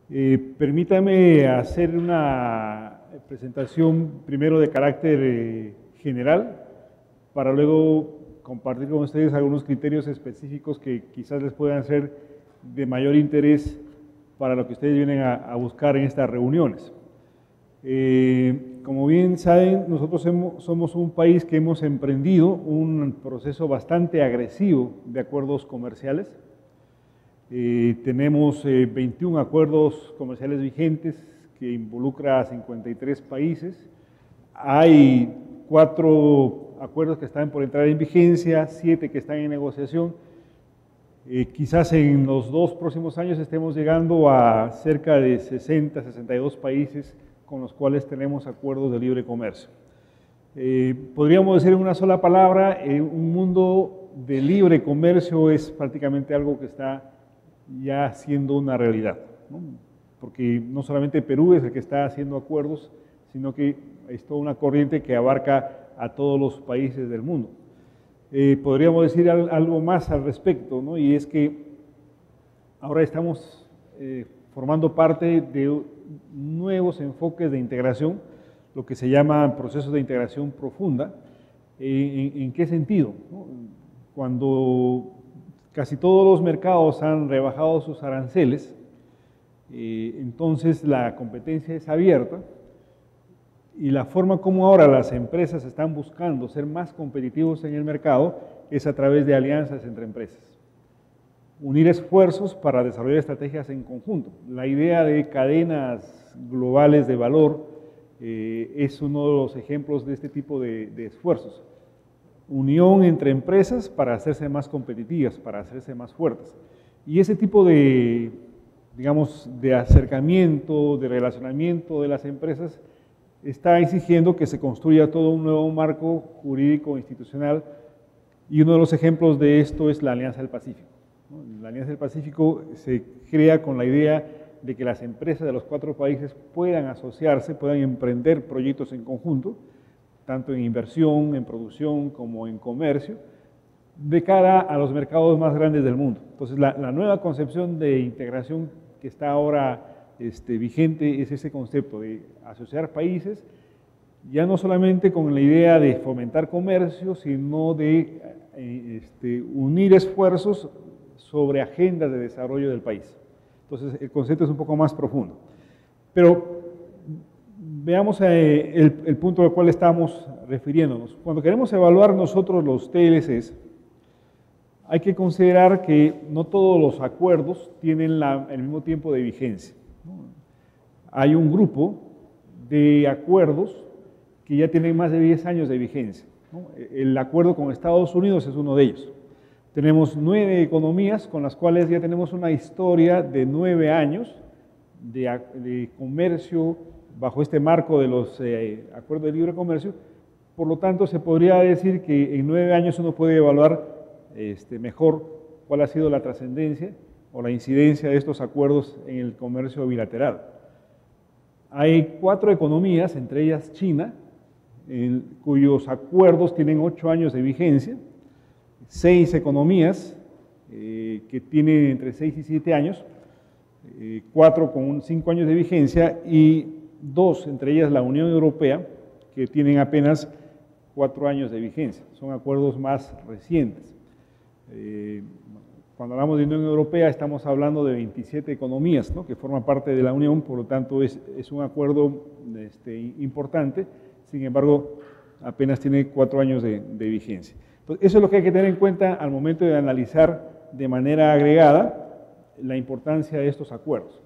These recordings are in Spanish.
Permítame hacer una presentación primero de carácter general, para luego compartir con ustedes algunos criterios específicos que quizás les puedan ser de mayor interés para lo que ustedes vienen a buscar en estas reuniones. Como bien saben, nosotros somos un país que hemos emprendido un proceso bastante agresivo de acuerdos comerciales. Tenemos 21 acuerdos comerciales vigentes que involucra a 53 países. Hay 4 acuerdos que están por entrar en vigencia, 7 que están en negociación. Quizás en los 2 próximos años estemos llegando a cerca de 60, 62 países con los cuales tenemos acuerdos de libre comercio. Podríamos decir en una sola palabra, un mundo de libre comercio es prácticamente algo que está ya siendo una realidad, ¿no? Porque no solamente Perú es el que está haciendo acuerdos, sino que es toda una corriente que abarca a todos los países del mundo. Podríamos decir algo más al respecto, ¿no? Y es que ahora estamos formando parte de nuevos enfoques de integración, lo que se llama procesos de integración profunda. ¿En qué sentido? ¿No? Cuando casi todos los mercados han rebajado sus aranceles, entonces la competencia es abierta y la forma como ahora las empresas están buscando ser más competitivos en el mercado es a través de alianzas entre empresas. Unir esfuerzos para desarrollar estrategias en conjunto. La idea de cadenas globales de valor es uno de los ejemplos de este tipo de esfuerzos. Unión entre empresas para hacerse más competitivas, para hacerse más fuertes. Y ese tipo de, digamos, de acercamiento, de relacionamiento de las empresas está exigiendo que se construya todo un nuevo marco jurídico institucional, y uno de los ejemplos de esto es la Alianza del Pacífico. La Alianza del Pacífico se crea con la idea de que las empresas de los 4 países puedan asociarse, puedan emprender proyectos en conjunto, tanto en inversión, en producción, como en comercio, de cara a los mercados más grandes del mundo. Entonces, la nueva concepción de integración que está ahora vigente es ese concepto de asociar países, ya no solamente con la idea de fomentar comercio, sino de unir esfuerzos sobre agendas de desarrollo del país. Entonces, el concepto es un poco más profundo. Pero veamos el punto al cual estamos refiriéndonos. Cuando queremos evaluar nosotros los TLCs, hay que considerar que no todos los acuerdos tienen el mismo tiempo de vigencia, ¿no? Hay un grupo de acuerdos que ya tienen más de 10 años de vigencia, ¿no? El acuerdo con Estados Unidos es uno de ellos. Tenemos 9 economías con las cuales ya tenemos una historia de 9 años de comercio bajo este marco de los acuerdos de libre comercio. Por lo tanto, se podría decir que en 9 años uno puede evaluar mejor cuál ha sido la trascendencia o la incidencia de estos acuerdos en el comercio bilateral. Hay 4 economías, entre ellas China, cuyos acuerdos tienen 8 años de vigencia, 6 economías que tienen entre 6 y 7 años, 4 con 5 años de vigencia y 2, entre ellas la Unión Europea, que tienen apenas 4 años de vigencia. Son acuerdos más recientes. Cuando hablamos de Unión Europea estamos hablando de 27 economías, ¿no?, que forman parte de la Unión, por lo tanto es un acuerdo importante, sin embargo apenas tiene 4 años de vigencia. Entonces, eso es lo que hay que tener en cuenta al momento de analizar de manera agregada la importancia de estos acuerdos.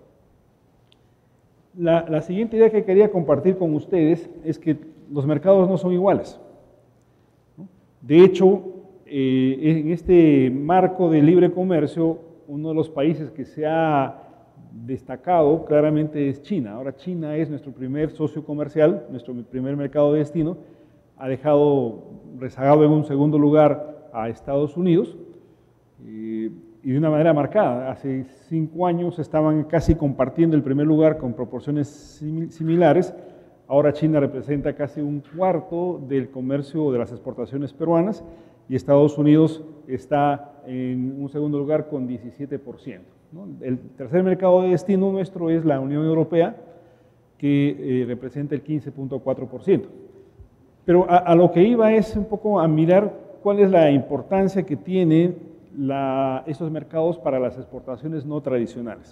La siguiente idea que quería compartir con ustedes es que los mercados no son iguales, ¿no? De hecho, en este marco de libre comercio, uno de los países que se ha destacado claramente es China. Ahora China es nuestro primer socio comercial, nuestro primer mercado de destino, ha dejado rezagado en un segundo lugar a Estados Unidos y de una manera marcada. Hace 5 años estaban casi compartiendo el primer lugar con proporciones similares. Ahora China representa casi 1/4 del comercio de las exportaciones peruanas y Estados Unidos está en un segundo lugar con 17%. ¿no? El tercer mercado de destino nuestro es la Unión Europea, que representa el 15.4%. Pero a lo que iba es un poco a mirar cuál es la importancia que tienen estos mercados para las exportaciones no tradicionales.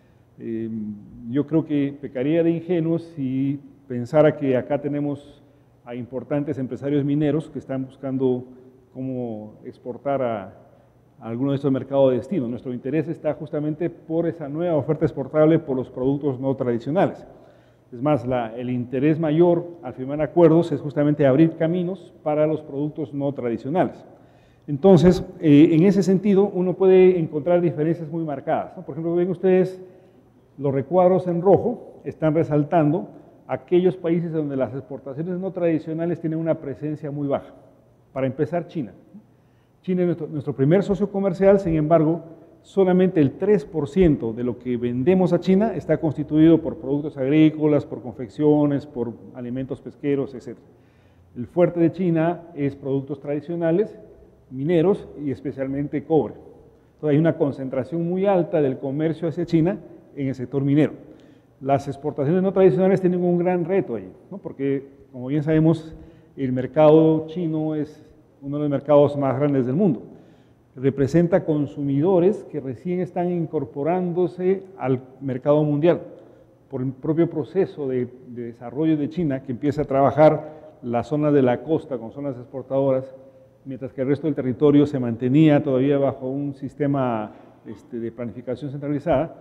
Yo creo que pecaría de ingenuo si pensara que acá tenemos a importantes empresarios mineros que están buscando cómo exportar a alguno de estos mercados de destino. Nuestro interés está justamente por esa nueva oferta exportable por los productos no tradicionales. Es más, el interés mayor al firmar acuerdos es justamente abrir caminos para los productos no tradicionales. Entonces, en ese sentido, uno puede encontrar diferencias muy marcadas, ¿no? Por ejemplo, ven ustedes, los recuadros en rojo están resaltando aquellos países donde las exportaciones no tradicionales tienen una presencia muy baja. Para empezar, China. China es nuestro primer socio comercial, sin embargo, solamente el 3% de lo que vendemos a China está constituido por productos agrícolas, por confecciones, por alimentos pesqueros, etc. El fuerte de China es productos tradicionales, mineros y especialmente cobre. Entonces hay una concentración muy alta del comercio hacia China en el sector minero. Las exportaciones no tradicionales tienen un gran reto ahí, ¿no? Porque, como bien sabemos, el mercado chino es uno de los mercados más grandes del mundo. Representa consumidores que recién están incorporándose al mercado mundial por el propio proceso de desarrollo de China, que empieza a trabajar la zona de la costa con zonas exportadoras, mientras que el resto del territorio se mantenía todavía bajo un sistema de planificación centralizada.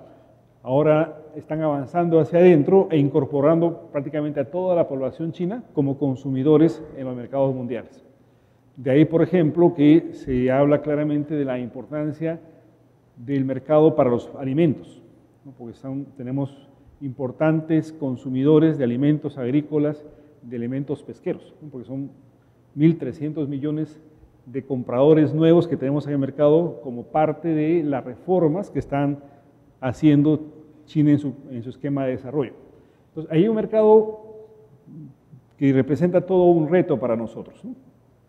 Ahora están avanzando hacia adentro e incorporando prácticamente a toda la población china como consumidores en los mercados mundiales. De ahí, por ejemplo, que se habla claramente de la importancia del mercado para los alimentos, ¿no? Porque tenemos importantes consumidores de alimentos agrícolas, de elementos pesqueros, ¿no? Porque son 1.300 millones de compradores nuevos que tenemos en el mercado como parte de las reformas que están haciendo China en su esquema de desarrollo. Entonces, hay un mercado que representa todo un reto para nosotros, ¿no?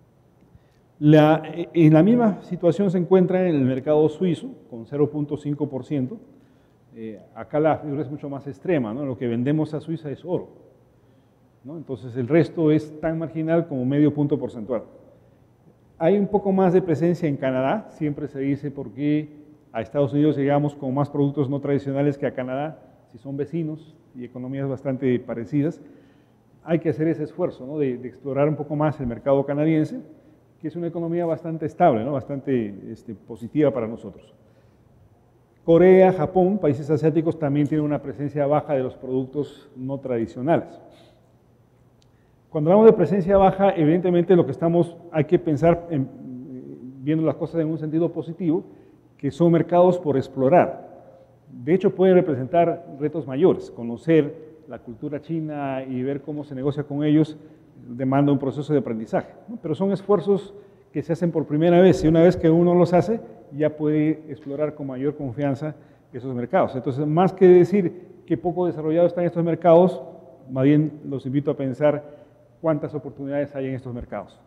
En la misma situación se encuentra en el mercado suizo, con 0.5%. Acá la figura es mucho más extrema, ¿no? Lo que vendemos a Suiza es oro, ¿no? Entonces el resto es tan marginal como medio punto porcentual. Hay un poco más de presencia en Canadá, siempre se dice por qué a Estados Unidos llegamos con más productos no tradicionales que a Canadá, si son vecinos y economías bastante parecidas. Hay que hacer ese esfuerzo, ¿no? de explorar un poco más el mercado canadiense, que es una economía bastante estable, ¿no? Bastante positiva para nosotros. Corea, Japón, países asiáticos también tienen una presencia baja de los productos no tradicionales. Cuando hablamos de presencia baja, evidentemente hay que pensar, viendo las cosas en un sentido positivo, que son mercados por explorar. De hecho, pueden representar retos mayores. Conocer la cultura china y ver cómo se negocia con ellos demanda un proceso de aprendizaje, ¿no? Pero son esfuerzos que se hacen por primera vez, y una vez que uno los hace, ya puede explorar con mayor confianza esos mercados. Entonces, más que decir qué poco desarrollados están estos mercados, más bien los invito a pensar cuántas oportunidades hay en estos mercados.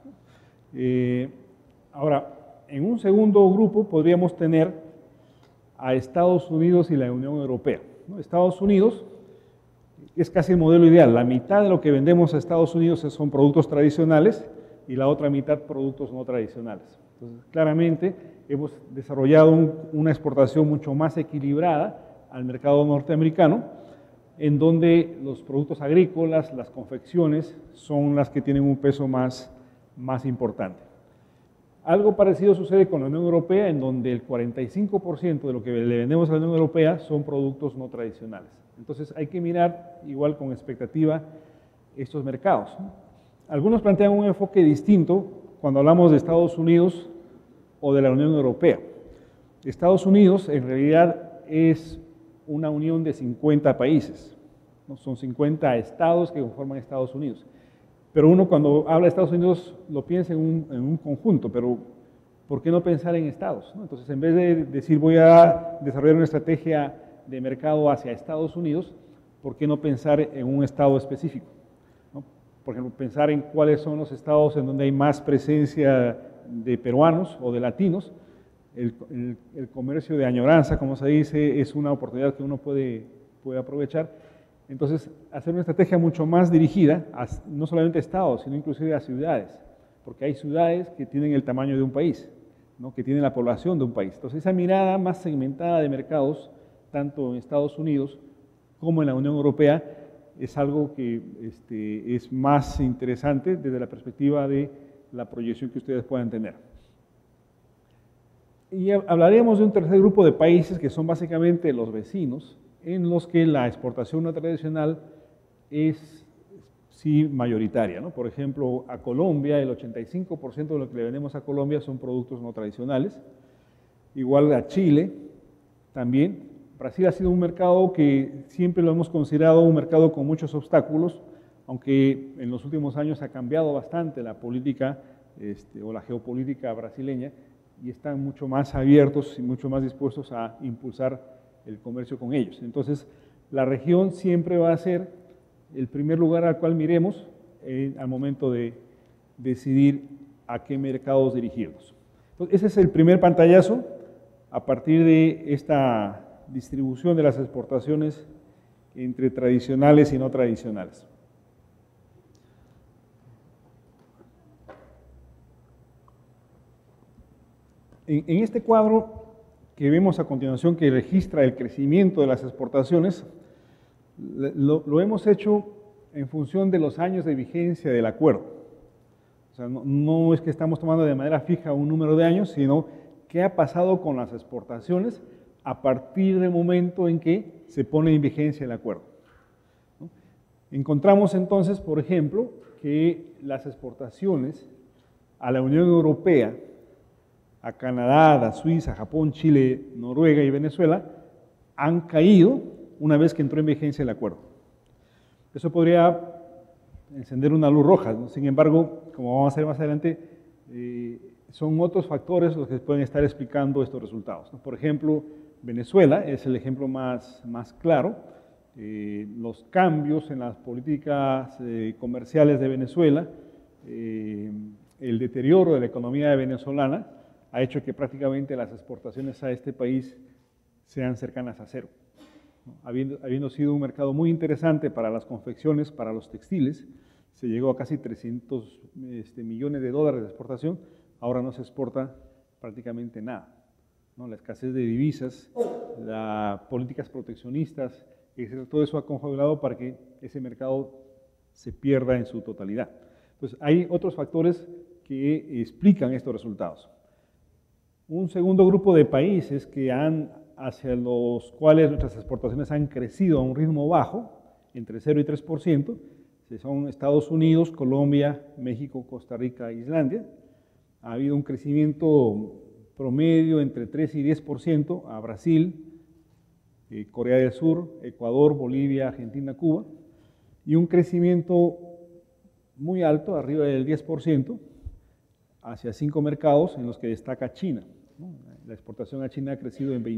Ahora, en un segundo grupo podríamos tener a Estados Unidos y la Unión Europea, ¿no? Estados Unidos es casi el modelo ideal. La mitad de lo que vendemos a Estados Unidos son productos tradicionales y la otra mitad productos no tradicionales. Entonces, claramente hemos desarrollado una exportación mucho más equilibrada al mercado norteamericano, en donde los productos agrícolas, las confecciones, son las que tienen un peso más importante. Algo parecido sucede con la Unión Europea, en donde el 45% de lo que le vendemos a la Unión Europea son productos no tradicionales. Entonces hay que mirar igual con expectativa estos mercados, ¿no? Algunos plantean un enfoque distinto cuando hablamos de Estados Unidos o de la Unión Europea. Estados Unidos en realidad es una unión de 50 países, ¿no? Son 50 estados que conforman Estados Unidos. Pero uno cuando habla de Estados Unidos lo piensa en un conjunto, pero ¿por qué no pensar en estados, ¿no? Entonces, en vez de decir voy a desarrollar una estrategia de mercado hacia Estados Unidos, ¿por qué no pensar en un estado específico, ¿no? Por ejemplo, pensar en cuáles son los estados en donde hay más presencia de peruanos o de latinos el comercio de añoranza, como se dice, es una oportunidad que uno puede aprovechar. Entonces, hacer una estrategia mucho más dirigida, no solamente a estados, sino inclusive a ciudades, porque hay ciudades que tienen el tamaño de un país, ¿no? Que tienen la población de un país. Entonces, esa mirada más segmentada de mercados, tanto en Estados Unidos como en la Unión Europea, es algo que es más interesante desde la perspectiva de la proyección que ustedes puedan tener. Y hablaremos de un tercer grupo de países que son básicamente los vecinos, en los que la exportación no tradicional es sí mayoritaria, ¿no? Por ejemplo, a Colombia, el 85% de lo que le vendemos a Colombia son productos no tradicionales. Igual a Chile también. Brasil ha sido un mercado que siempre lo hemos considerado un mercado con muchos obstáculos, aunque en los últimos años ha cambiado bastante la política o la geopolítica brasileña y están mucho más abiertos y mucho más dispuestos a impulsar el comercio con ellos. Entonces, la región siempre va a ser el primer lugar al cual miremos al momento de decidir a qué mercados dirigirnos. Entonces, ese es el primer pantallazo a partir de esta distribución de las exportaciones entre tradicionales y no tradicionales. En este cuadro que vemos a continuación, que registra el crecimiento de las exportaciones, lo hemos hecho en función de los años de vigencia del acuerdo. O sea, no es que estamos tomando de manera fija un número de años, sino qué ha pasado con las exportaciones a partir del momento en que se pone en vigencia el acuerdo, ¿no? Encontramos entonces, por ejemplo, que las exportaciones a la Unión Europea, a Canadá, a Suiza, Japón, Chile, Noruega y Venezuela han caído una vez que entró en vigencia el acuerdo. Eso podría encender una luz roja, ¿no? Sin embargo, como vamos a ver más adelante, son otros factores los que pueden estar explicando estos resultados, ¿no? Por ejemplo, Venezuela es el ejemplo más claro. Los cambios en las políticas comerciales de Venezuela, el deterioro de la economía venezolana, ha hecho que prácticamente las exportaciones a este país sean cercanas a cero, ¿no? Habiendo sido un mercado muy interesante para las confecciones, para los textiles, se llegó a casi 300 millones de dólares de exportación, ahora no se exporta prácticamente nada, ¿no? La escasez de divisas, las políticas proteccionistas, todo eso ha confabulado para que ese mercado se pierda en su totalidad. Entonces, hay otros factores que explican estos resultados. Un segundo grupo de países hacia los cuales nuestras exportaciones han crecido a un ritmo bajo, entre 0 y 3%, son Estados Unidos, Colombia, México, Costa Rica e Islandia. Ha habido un crecimiento promedio entre 3 y 10% a Brasil, Corea del Sur, Ecuador, Bolivia, Argentina, Cuba, y un crecimiento muy alto, arriba del 10%, hacia 5 mercados en los que destaca China, ¿no? La exportación a China ha crecido en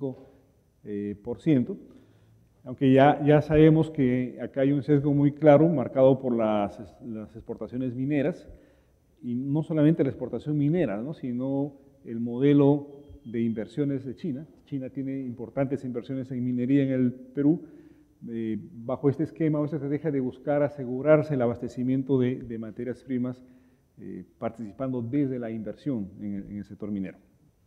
25%, aunque ya sabemos que acá hay un sesgo muy claro marcado por las exportaciones mineras, y no solamente la exportación minera, ¿no? Sino el modelo de inversiones de China. China tiene importantes inversiones en minería en el Perú, bajo este esquema o esta estrategia de buscar asegurarse el abastecimiento de materias primas, participando desde la inversión en el sector minero.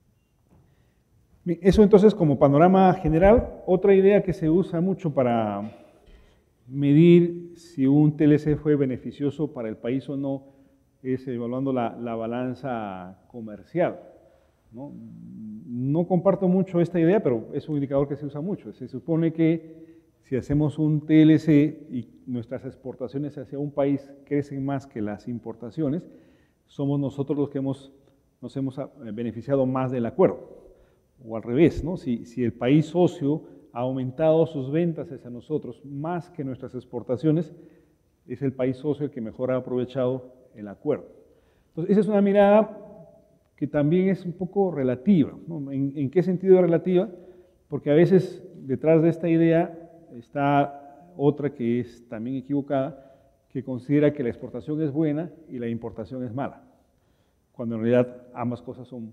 Bien, eso entonces como panorama general. Otra idea que se usa mucho para medir si un TLC fue beneficioso para el país o no es evaluando la balanza comercial, ¿no? No comparto mucho esta idea, pero es un indicador que se usa mucho. Se supone que si hacemos un TLC y nuestras exportaciones hacia un país crecen más que las importaciones, somos nosotros los que nos hemos beneficiado más del acuerdo. O al revés, ¿no? Si el país socio ha aumentado sus ventas hacia nosotros más que nuestras exportaciones, es el país socio el que mejor ha aprovechado el acuerdo. Entonces, esa es una mirada que también es un poco relativa, ¿no? ¿En qué sentido es relativa? Porque a veces detrás de esta idea está otra que es también equivocada, que considera que la exportación es buena y la importación es mala, cuando en realidad ambas cosas son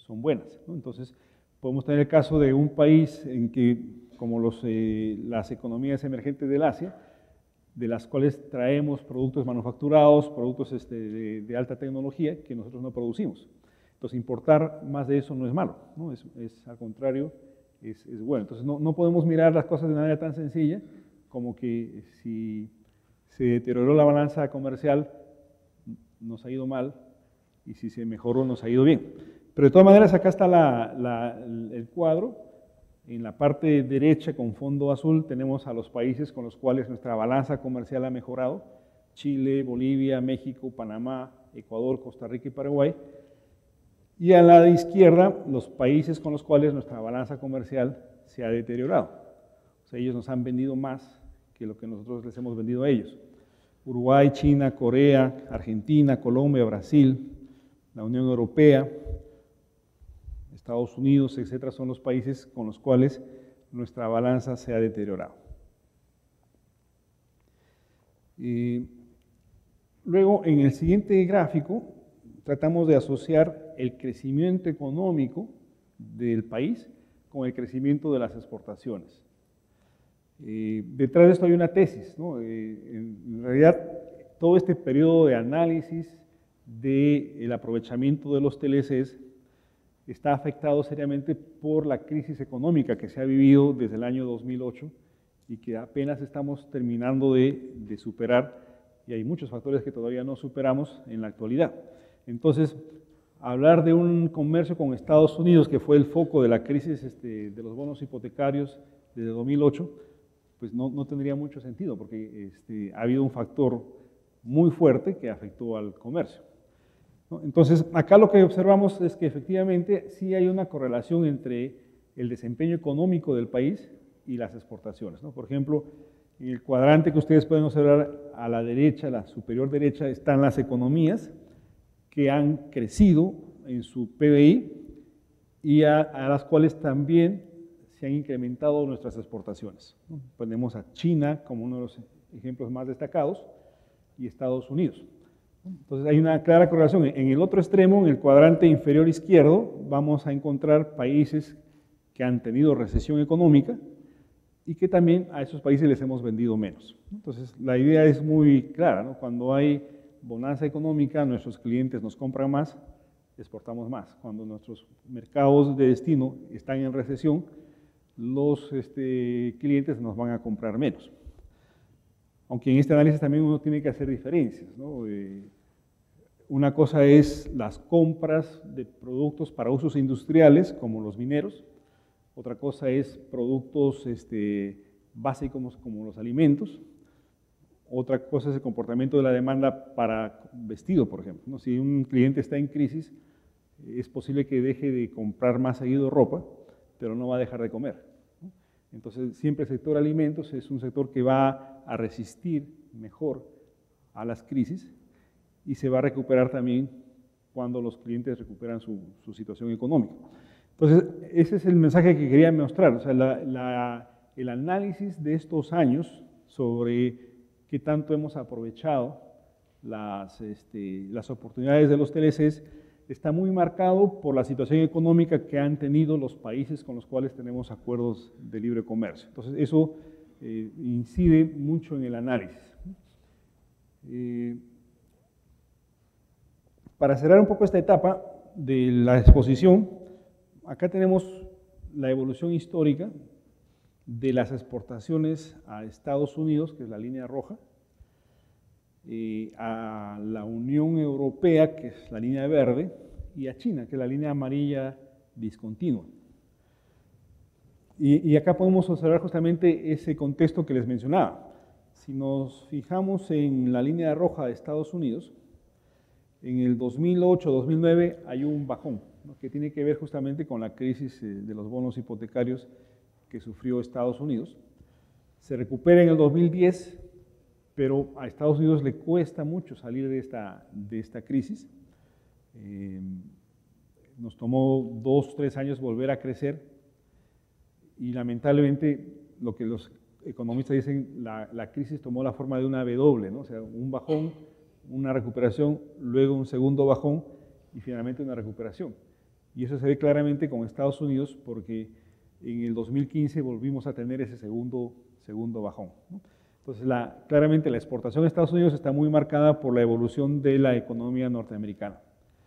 son buenas, ¿no? Entonces, podemos tener el caso de un país en que, como las economías emergentes del Asia, de las cuales traemos productos manufacturados, productos de alta tecnología que nosotros no producimos. Entonces, importar más de eso no es malo, ¿no? Al contrario, es bueno. Entonces, no podemos mirar las cosas de una manera tan sencilla como que si se deterioró la balanza comercial, nos ha ido mal, y si se mejoró, nos ha ido bien. Pero de todas maneras, acá está el cuadro. En la parte derecha, con fondo azul, tenemos a los países con los cuales nuestra balanza comercial ha mejorado: Chile, Bolivia, México, Panamá, Ecuador, Costa Rica y Paraguay. Y a la izquierda, los países con los cuales nuestra balanza comercial se ha deteriorado. O sea, ellos nos han vendido más que lo que nosotros les hemos vendido a ellos. Uruguay, China, Corea, Argentina, Colombia, Brasil, la Unión Europea, Estados Unidos, etcétera, son los países con los cuales nuestra balanza se ha deteriorado. Luego, en el siguiente gráfico, tratamos de asociar el crecimiento económico del país con el crecimiento de las exportaciones. Detrás de esto hay una tesis, ¿no? En realidad, todo este periodo de análisis del aprovechamiento de los TLCs está afectado seriamente por la crisis económica que se ha vivido desde el año 2008 y que apenas estamos terminando de superar, y hay muchos factores que todavía no superamos en la actualidad. Entonces, hablar de un comercio con Estados Unidos, que fue el foco de la crisis de los bonos hipotecarios desde 2008, pues no tendría mucho sentido, porque ha habido un factor muy fuerte que afectó al comercio, ¿no? Entonces, acá lo que observamos es que efectivamente sí hay una correlación entre el desempeño económico del país y las exportaciones, ¿no? Por ejemplo, en el cuadrante que ustedes pueden observar a la derecha, la superior derecha, están las economías que han crecido en su PBI y a las cuales también se han incrementado nuestras exportaciones, ¿no? Ponemos a China como uno de los ejemplos más destacados y Estados Unidos. Entonces hay una clara correlación. En el otro extremo, en el cuadrante inferior izquierdo, vamos a encontrar países que han tenido recesión económica y que también a esos países les hemos vendido menos. Entonces la idea es muy clara, ¿no? Cuando hay bonanza económica, nuestros clientes nos compran más, exportamos más. Cuando nuestros mercados de destino están en recesión, los clientes nos van a comprar menos. Aunque en este análisis también uno tiene que hacer diferencias, ¿no? Una cosa es las compras de productos para usos industriales, como los mineros. Otra cosa es productos básicos, como los alimentos. Otra cosa es el comportamiento de la demanda para vestido, por ejemplo, ¿no? Si un cliente está en crisis, es posible que deje de comprar más seguido ropa, pero no va a dejar de comer, ¿no? Entonces, siempre el sector alimentos es un sector que va a resistir mejor a las crisis y se va a recuperar también cuando los clientes recuperan su situación económica. Entonces, ese es el mensaje que quería mostrar. O sea, el análisis de estos años sobre qué tanto hemos aprovechado las oportunidades de los TLCs está muy marcado por la situación económica que han tenido los países con los cuales tenemos acuerdos de libre comercio. Entonces, eso incide mucho en el análisis. Para cerrar un poco esta etapa de la exposición, acá tenemos la evolución histórica de las exportaciones a Estados Unidos, que es la línea roja, a la Unión Europea, que es la línea verde, y a China, que es la línea amarilla discontinua. Y acá podemos observar justamente ese contexto que les mencionaba. Si nos fijamos en la línea roja de Estados Unidos, en el 2008-2009 hay un bajón, ¿no? Que tiene que ver justamente con la crisis de los bonos hipotecarios que sufrió Estados Unidos. Se recupera en el 2010, pero a Estados Unidos le cuesta mucho salir de esta crisis. Nos tomó 2 o 3 años volver a crecer y lamentablemente lo que los economistas dicen, la crisis tomó la forma de una W, ¿no? O sea, un bajón, una recuperación, luego un segundo bajón y finalmente una recuperación. Y eso se ve claramente con Estados Unidos porque en el 2015 volvimos a tener ese segundo bajón, ¿no? Entonces, claramente la exportación a Estados Unidos está muy marcada por la evolución de la economía norteamericana.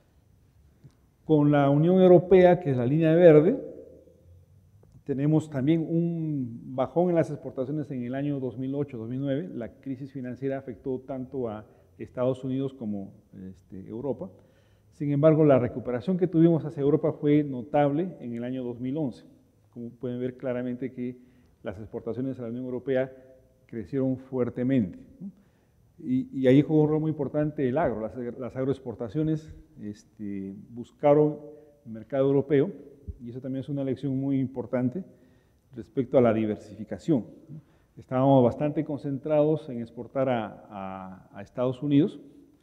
Con la Unión Europea, que es la línea verde, tenemos también un bajón en las exportaciones en el año 2008-2009. La crisis financiera afectó tanto a Estados Unidos como Europa. Sin embargo, la recuperación que tuvimos hacia Europa fue notable en el año 2011. Como pueden ver claramente que las exportaciones a la Unión Europea crecieron fuertemente, ¿no? Y ahí jugó un rol muy importante el agro. Las agroexportaciones buscaron el mercado europeo, y eso también es una lección muy importante respecto a la diversificación, ¿no? Estábamos bastante concentrados en exportar a Estados Unidos.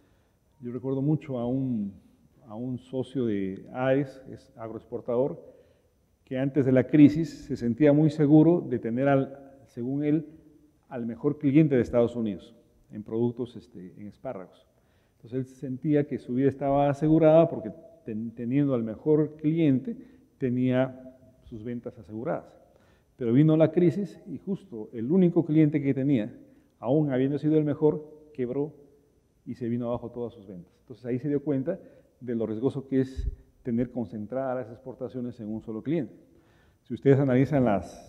Yo recuerdo mucho a un socio de AES, es agroexportador, que antes de la crisis se sentía muy seguro de tener, según él, al mejor cliente de Estados Unidos en productos, en espárragos. Entonces él sentía que su vida estaba asegurada porque teniendo al mejor cliente tenía sus ventas aseguradas. Pero vino la crisis y justo el único cliente que tenía, aún habiendo sido el mejor, quebró y se vino abajo todas sus ventas. Entonces ahí se dio cuenta de lo riesgoso que es tener concentradas las exportaciones en un solo cliente. Si ustedes analizan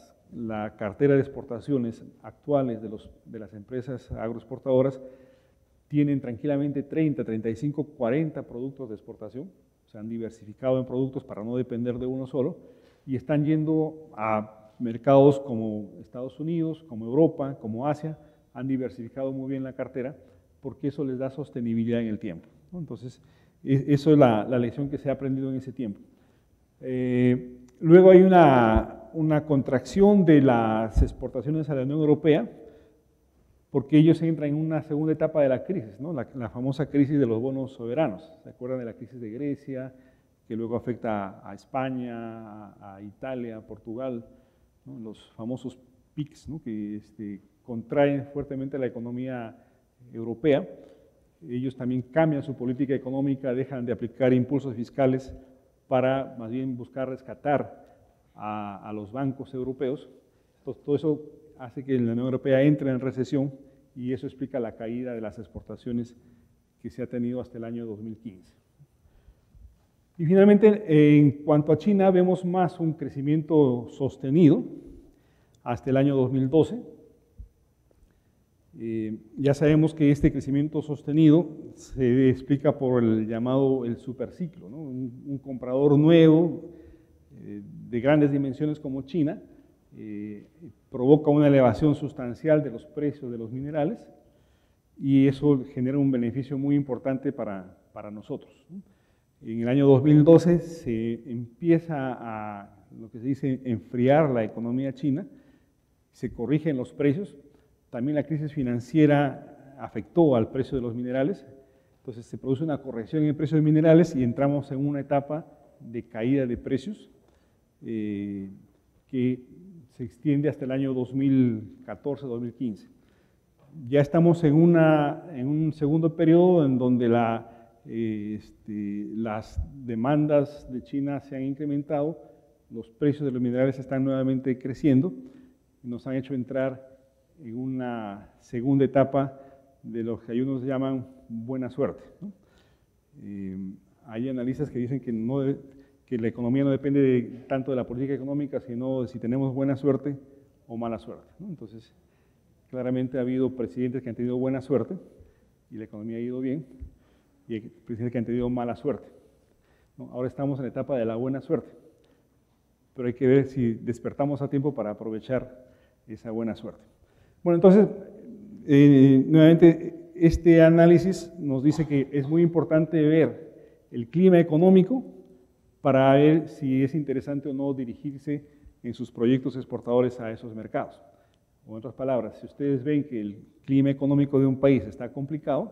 la cartera de exportaciones actuales de las empresas agroexportadoras, tienen tranquilamente 30, 35, 40 productos de exportación. Se han diversificado en productos para no depender de uno solo y están yendo a mercados como Estados Unidos, como Europa, como Asia. Han diversificado muy bien la cartera porque eso les da sostenibilidad en el tiempo, ¿no? Entonces, eso es la lección que se ha aprendido en ese tiempo. Luego hay una contracción de las exportaciones a la Unión Europea porque ellos entran en una segunda etapa de la crisis, ¿no? La famosa crisis de los bonos soberanos. ¿Se acuerdan de la crisis de Grecia, que luego afecta a España, a Italia, a Portugal, ¿no? Los famosos PICs, ¿no? Que contraen fuertemente la economía europea. Ellos también cambian su política económica, dejan de aplicar impulsos fiscales para más bien buscar rescatar a los bancos europeos. Entonces, todo eso hace que la Unión Europea entre en recesión y eso explica la caída de las exportaciones que se ha tenido hasta el año 2015. Y finalmente, en cuanto a China, vemos más un crecimiento sostenido hasta el año 2012. Ya sabemos que este crecimiento sostenido se explica por el llamado el superciclo, ¿no? Un comprador nuevo de grandes dimensiones como China provoca una elevación sustancial de los precios de los minerales y eso genera un beneficio muy importante para nosotros, ¿no? En el año 2012 se empieza a, lo que se dice, enfriar la economía china, se corrigen los precios. También la crisis financiera afectó al precio de los minerales, entonces se produce una corrección en el precio de minerales y entramos en una etapa de caída de precios que se extiende hasta el año 2014-2015. Ya estamos en un segundo periodo en donde las demandas de China se han incrementado, los precios de los minerales están nuevamente creciendo y nos han hecho entrar en una segunda etapa de lo que algunos llaman buena suerte, ¿no? Hay analistas que dicen que la economía no depende tanto de la política económica, sino de si tenemos buena suerte o mala suerte, ¿no? Entonces, claramente ha habido presidentes que han tenido buena suerte y la economía ha ido bien, y hay presidentes que han tenido mala suerte, ¿no? Ahora estamos en la etapa de la buena suerte, pero hay que ver si despertamos a tiempo para aprovechar esa buena suerte. Bueno, entonces, nuevamente, este análisis nos dice que es muy importante ver el clima económico para ver si es interesante o no dirigirse en sus proyectos exportadores a esos mercados. O en otras palabras, si ustedes ven que el clima económico de un país está complicado,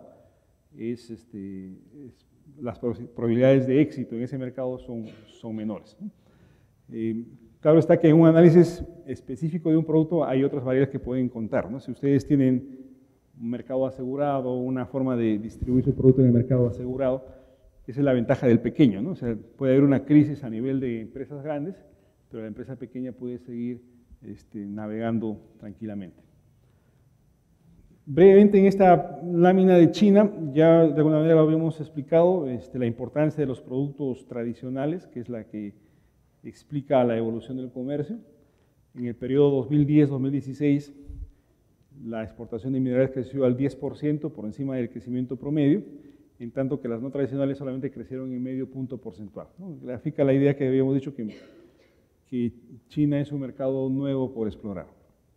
las probabilidades de éxito en ese mercado son menores, ¿no? Claro está que en un análisis específico de un producto hay otras variables que pueden contar, ¿no? Si ustedes tienen un mercado asegurado, una forma de distribuir su producto en el mercado asegurado, Esa es la ventaja del pequeño, ¿no? O sea, puede haber una crisis a nivel de empresas grandes, pero la empresa pequeña puede seguir navegando tranquilamente. Brevemente en esta lámina de China, ya de alguna manera lo habíamos explicado, la importancia de los productos tradicionales, que es la que explica la evolución del comercio. En el periodo 2010-2016, la exportación de minerales creció al 10% por encima del crecimiento promedio, en tanto que las no tradicionales solamente crecieron en medio punto porcentual, ¿no? Grafica la idea que habíamos dicho que China es un mercado nuevo por explorar.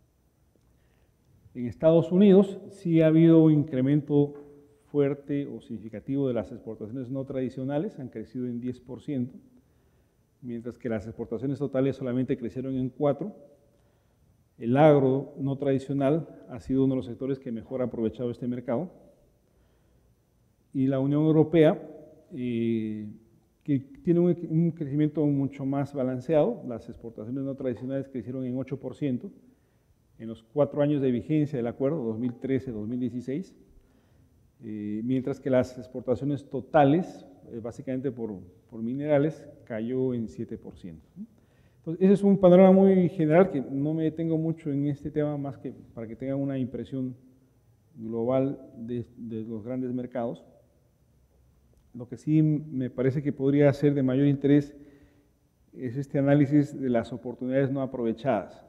En Estados Unidos sí ha habido un incremento fuerte o significativo de las exportaciones no tradicionales, han crecido en 10%, mientras que las exportaciones totales solamente crecieron en 4%. El agro no tradicional ha sido uno de los sectores que mejor ha aprovechado este mercado. Y la Unión Europea, que tiene un crecimiento mucho más balanceado, las exportaciones no tradicionales crecieron en 8%, en los 4 años de vigencia del acuerdo, 2013-2016, mientras que las exportaciones totales, básicamente por minerales, cayó en 7%. Entonces, ese es un panorama muy general que no me detengo mucho en este tema, más que para que tengan una impresión global de los grandes mercados. Lo que sí me parece que podría ser de mayor interés es este análisis de las oportunidades no aprovechadas.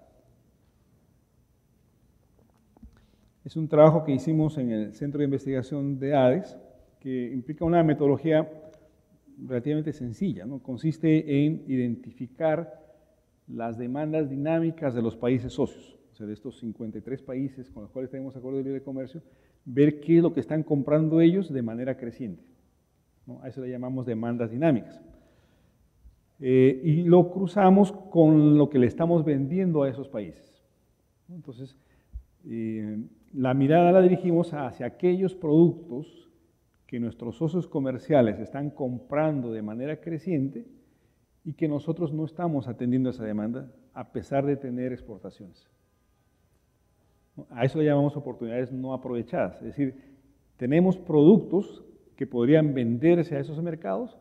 Es un trabajo que hicimos en el Centro de Investigación de ADES, que implica una metodología relativamente sencilla, ¿no? Consiste en identificar las demandas dinámicas de los países socios, o sea, de estos 53 países con los cuales tenemos acuerdo de libre comercio, ver qué es lo que están comprando ellos de manera creciente, ¿no? A eso le llamamos demandas dinámicas. Y lo cruzamos con lo que le estamos vendiendo a esos países. Entonces, la mirada la dirigimos hacia aquellos productos que nuestros socios comerciales están comprando de manera creciente y que nosotros no estamos atendiendo esa demanda a pesar de tener exportaciones. A eso le llamamos oportunidades no aprovechadas, es decir, tenemos productos que podrían venderse a esos mercados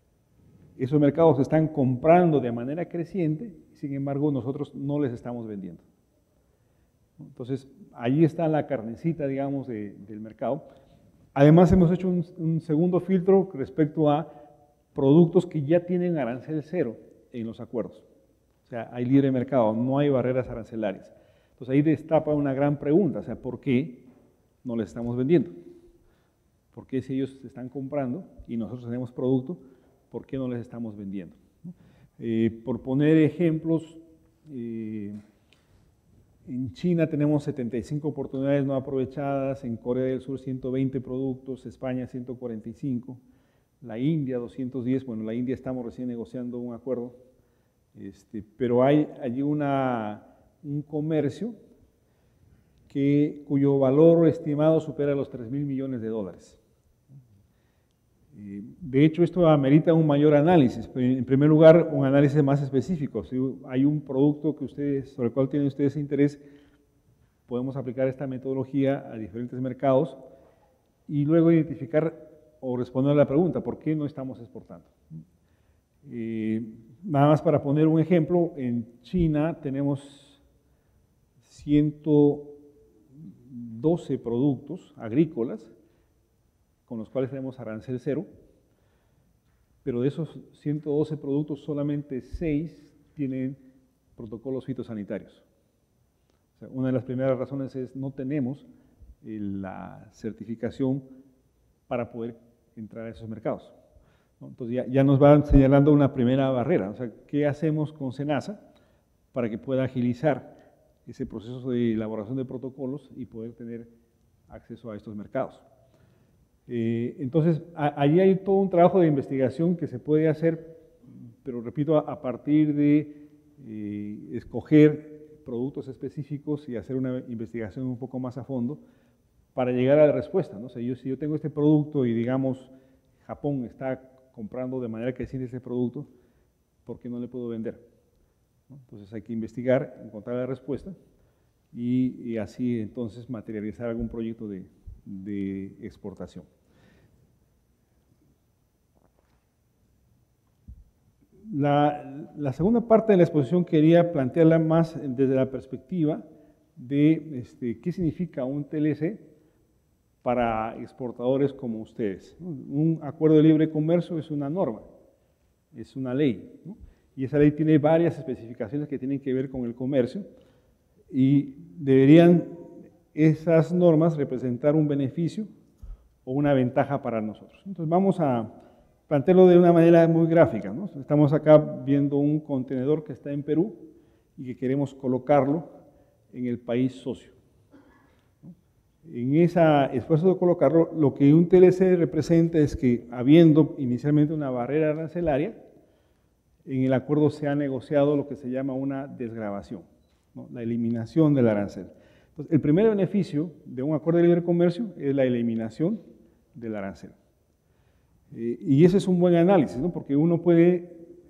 están comprando de manera creciente, sin embargo nosotros no les estamos vendiendo. Entonces, ahí está la carnecita, digamos, del mercado. Además, hemos hecho un segundo filtro respecto a productos que ya tienen arancel cero en los acuerdos. O sea, hay libre mercado, no hay barreras arancelarias. Entonces, ahí destapa una gran pregunta, o sea, ¿por qué no les estamos vendiendo? ¿Por qué si ellos están comprando y nosotros tenemos producto, por qué no les estamos vendiendo? Por poner ejemplos, en China tenemos 75 oportunidades no aprovechadas, en Corea del Sur 120 productos, España 145, la India 210, bueno, la India estamos recién negociando un acuerdo, pero hay allí un comercio cuyo valor estimado supera los $3.000 millones. De hecho, esto amerita un mayor análisis. En primer lugar, un análisis más específico. Si hay un producto sobre el cual tienen ustedes interés, podemos aplicar esta metodología a diferentes mercados y luego identificar o responder a la pregunta, ¿por qué no estamos exportando? Nada más para poner un ejemplo, en China tenemos 112 productos agrícolas con los cuales tenemos arancel cero, pero de esos 112 productos solamente 6 tienen protocolos fitosanitarios. O sea, una de las primeras razones es no tenemos la certificación para poder entrar a esos mercados, ¿no? Entonces ya nos van señalando una primera barrera. O sea, ¿qué hacemos con SENASA para que pueda agilizar ese proceso de elaboración de protocolos y poder tener acceso a estos mercados? Entonces, allí hay todo un trabajo de investigación que se puede hacer, pero repito, a partir de escoger productos específicos y hacer una investigación un poco más a fondo para llegar a la respuesta, ¿no? O sea, si yo tengo este producto y digamos Japón está comprando de manera creciente ese producto, ¿por qué no le puedo vender? ¿No? Entonces hay que investigar, encontrar la respuesta y así entonces materializar algún proyecto de exportación. La segunda parte de la exposición quería plantearla más desde la perspectiva de qué significa un TLC para exportadores como ustedes. Un acuerdo de libre comercio es una norma, es una ley, ¿no? Y esa ley tiene varias especificaciones que tienen que ver con el comercio y deberían esas normas representar un beneficio o una ventaja para nosotros. Entonces vamos a plantearlo de una manera muy gráfica, ¿no? Estamos acá viendo un contenedor que está en Perú y que queremos colocarlo en el país socio. En ese esfuerzo de colocarlo, lo que un TLC representa es que, habiendo inicialmente una barrera arancelaria, en el acuerdo se ha negociado lo que se llama una desgravación, ¿no? La eliminación del arancel. Entonces, el primer beneficio de un acuerdo de libre comercio es la eliminación del arancel. Y ese es un buen análisis, ¿no? Porque uno puede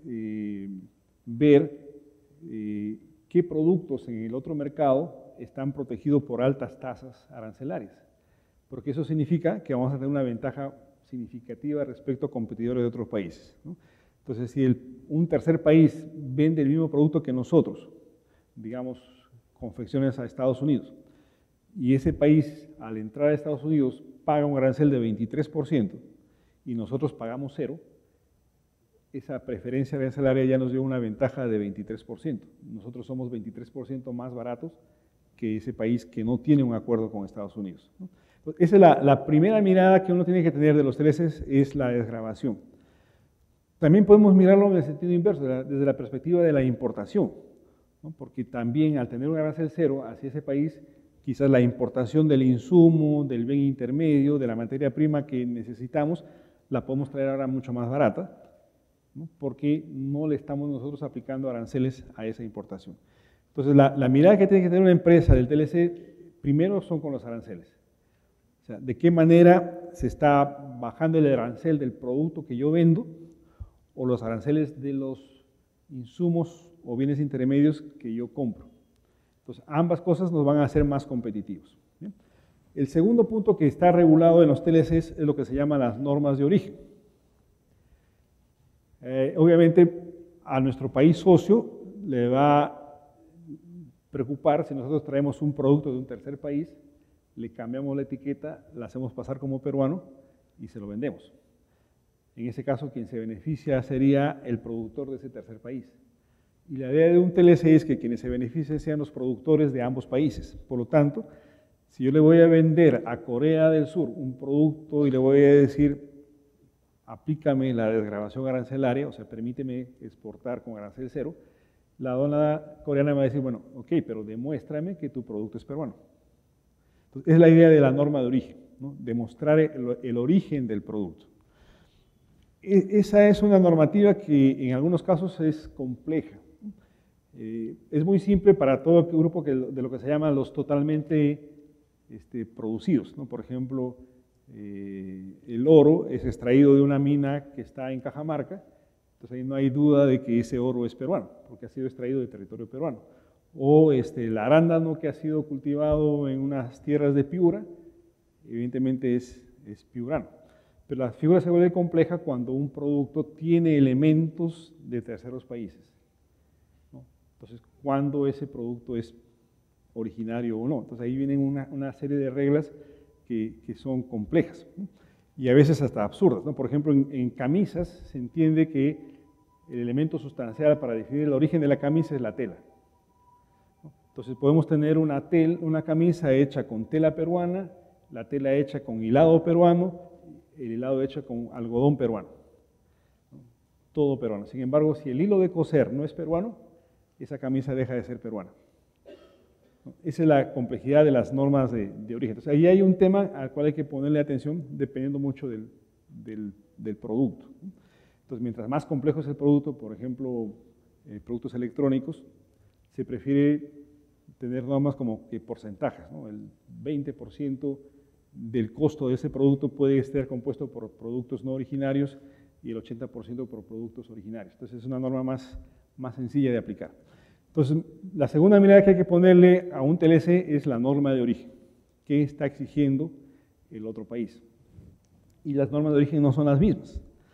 ver qué productos en el otro mercado están protegidos por altas tasas arancelarias, porque eso significa que vamos a tener una ventaja significativa respecto a competidores de otros países, ¿no? Entonces, si un tercer país vende el mismo producto que nosotros, digamos, confecciones a Estados Unidos, y ese país, al entrar a Estados Unidos, paga un arancel de 23%, y nosotros pagamos 0%, esa preferencia arancelaria ya nos dio una ventaja de 23%. Nosotros somos 23% más baratos que ese país que no tiene un acuerdo con Estados Unidos, ¿no? Esa es la primera mirada que uno tiene que tener de los TLCs, es la desgravación. También podemos mirarlo en el sentido inverso, desde la perspectiva de la importación, ¿no? Porque también al tener un arancel 0 hacia ese país, quizás la importación del insumo, del bien intermedio, de la materia prima que necesitamos, la podemos traer ahora mucho más barata, ¿no? Porque no le estamos nosotros aplicando aranceles a esa importación. Entonces, la mirada que tiene que tener una empresa del TLC, primero son con los aranceles. O sea, de qué manera se está bajando el arancel del producto que yo vendo o los aranceles de los insumos o bienes intermedios que yo compro. Entonces, ambas cosas nos van a hacer más competitivos, ¿bien? El segundo punto que está regulado en los TLCs es lo que se llama las normas de origen. Obviamente, a nuestro país socio le va a preocupar si nosotros traemos un producto de un tercer país, le cambiamos la etiqueta, la hacemos pasar como peruano y se lo vendemos. En ese caso, quien se beneficia sería el productor de ese tercer país. Y la idea de un TLC es que quienes se beneficien sean los productores de ambos países. Por lo tanto, si yo le voy a vender a Corea del Sur un producto y le voy a decir, aplícame la desgravación arancelaria, o sea, permíteme exportar con arancel 0, la aduana coreana me va a decir, bueno, ok, pero demuéstrame que tu producto es peruano. Entonces, es la idea de la norma de origen, ¿no? Demostrar el origen del producto. Esa es una normativa que en algunos casos es compleja. Es muy simple para todo el grupo de lo que se llaman los totalmente producidos, ¿no? Por ejemplo, el oro es extraído de una mina que está en Cajamarca, entonces ahí no hay duda de que ese oro es peruano, porque ha sido extraído de territorio peruano. O el arándano que ha sido cultivado en unas tierras de Piura, evidentemente es piurano. Pero la figura se vuelve compleja cuando un producto tiene elementos de terceros países, ¿no? Entonces, cuando ese producto es originario o no. Entonces, ahí vienen una serie de reglas que son complejas, ¿no? Y a veces hasta absurdas, ¿no? Por ejemplo, en camisas se entiende que el elemento sustancial para definir el origen de la camisa es la tela, ¿no? Entonces, podemos tener una camisa hecha con tela peruana, la tela hecha con hilado peruano, el hilado hecho con algodón peruano, ¿no? Todo peruano. Sin embargo, si el hilo de coser no es peruano, esa camisa deja de ser peruana, ¿no? Esa es la complejidad de las normas de origen. Entonces, ahí hay un tema al cual hay que ponerle atención dependiendo mucho del producto, ¿no? Entonces, mientras más complejo es el producto, por ejemplo, productos electrónicos, se prefiere tener normas como que porcentajes, ¿no? El 20% del costo de ese producto puede estar compuesto por productos no originarios y el 80% por productos originarios. Entonces es una norma más sencilla de aplicar. Entonces, la segunda mirada que hay que ponerle a un TLC es la norma de origen. ¿Qué está exigiendo el otro país? Y las normas de origen no son las mismas.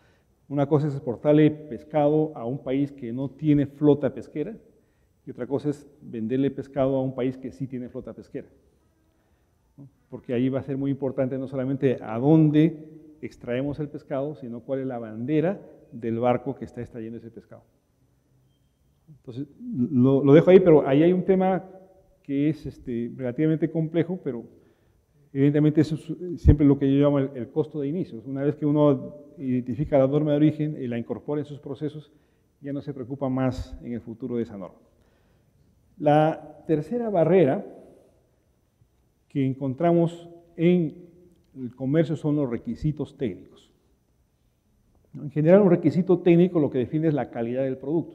Una cosa es exportarle pescado a un país que no tiene flota pesquera y otra cosa es venderle pescado a un país que sí tiene flota pesquera. Porque ahí va a ser muy importante no solamente a dónde extraemos el pescado, sino cuál es la bandera del barco que está extrayendo ese pescado. Entonces, lo dejo ahí, pero ahí hay un tema que es relativamente complejo, pero evidentemente eso es siempre lo que yo llamo el costo de inicio. Una vez que uno identifica la norma de origen y la incorpora en sus procesos, ya no se preocupa más en el futuro de esa norma. La tercera barrera que encontramos en el comercio son los requisitos técnicos. En general, un requisito técnico lo que define es la calidad del producto.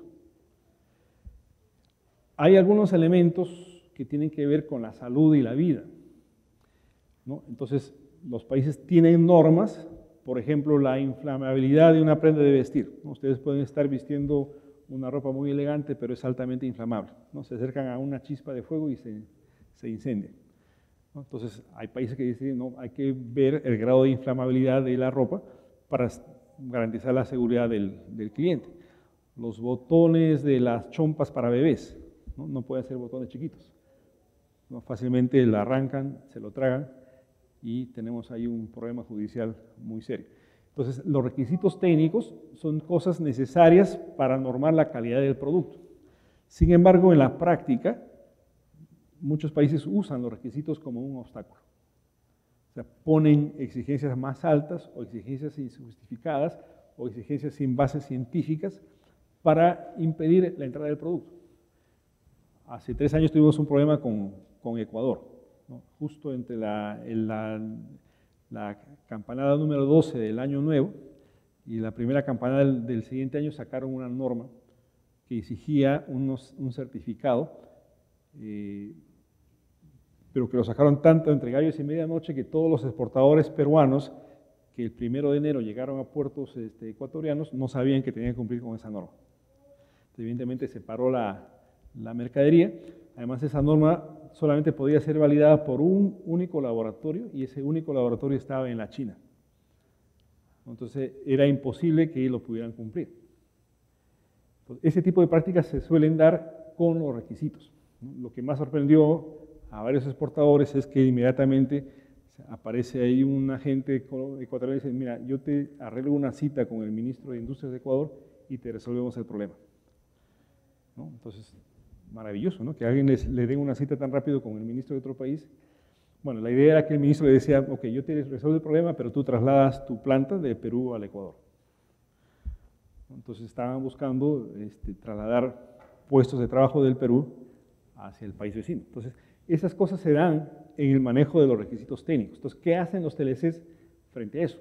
Hay algunos elementos que tienen que ver con la salud y la vida, ¿no? Entonces, los países tienen normas, por ejemplo, la inflamabilidad de una prenda de vestir, ¿no? Ustedes pueden estar vistiendo una ropa muy elegante, pero es altamente inflamable, ¿no? Se acercan a una chispa de fuego y se incendia, ¿no? Entonces, hay países que dicen, no, hay que ver el grado de inflamabilidad de la ropa para garantizar la seguridad del cliente. Los botones de las chompas para bebés, no pueden ser botones chiquitos, ¿no? Fácilmente la arrancan, se lo tragan y tenemos ahí un problema judicial muy serio. Entonces, los requisitos técnicos son cosas necesarias para normar la calidad del producto. Sin embargo, en la práctica, muchos países usan los requisitos como un obstáculo. O sea, ponen exigencias más altas o exigencias injustificadas o exigencias sin bases científicas para impedir la entrada del producto. Hace 3 años tuvimos un problema con Ecuador, ¿no? Justo entre la campanada número 12 del año nuevo y la primera campanada del siguiente año sacaron una norma que exigía un certificado, pero que lo sacaron tanto entre gallos y medianoche que todos los exportadores peruanos que el 1 de enero llegaron a puertos ecuatorianos no sabían que tenían que cumplir con esa norma. Entonces, evidentemente se paró la mercadería. Además, esa norma solamente podía ser validada por un único laboratorio y ese único laboratorio estaba en la China. Entonces, era imposible que lo pudieran cumplir. Entonces, ese tipo de prácticas se suelen dar con los requisitos, ¿no? Lo que más sorprendió a varios exportadores es que inmediatamente aparece ahí un agente ecuatoriano y dice, mira, yo te arreglo una cita con el ministro de Industrias de Ecuador y te resolvemos el problema, ¿no? Entonces, maravilloso, ¿no? Que alguien le dé una cita tan rápido con el ministro de otro país. Bueno, la idea era que el ministro le decía, ok, yo te resuelvo el problema, pero tú trasladas tu planta de Perú al Ecuador. Entonces estaban buscando trasladar puestos de trabajo del Perú hacia el país vecino. Entonces, esas cosas se dan en el manejo de los requisitos técnicos. Entonces, ¿qué hacen los TLCs frente a eso?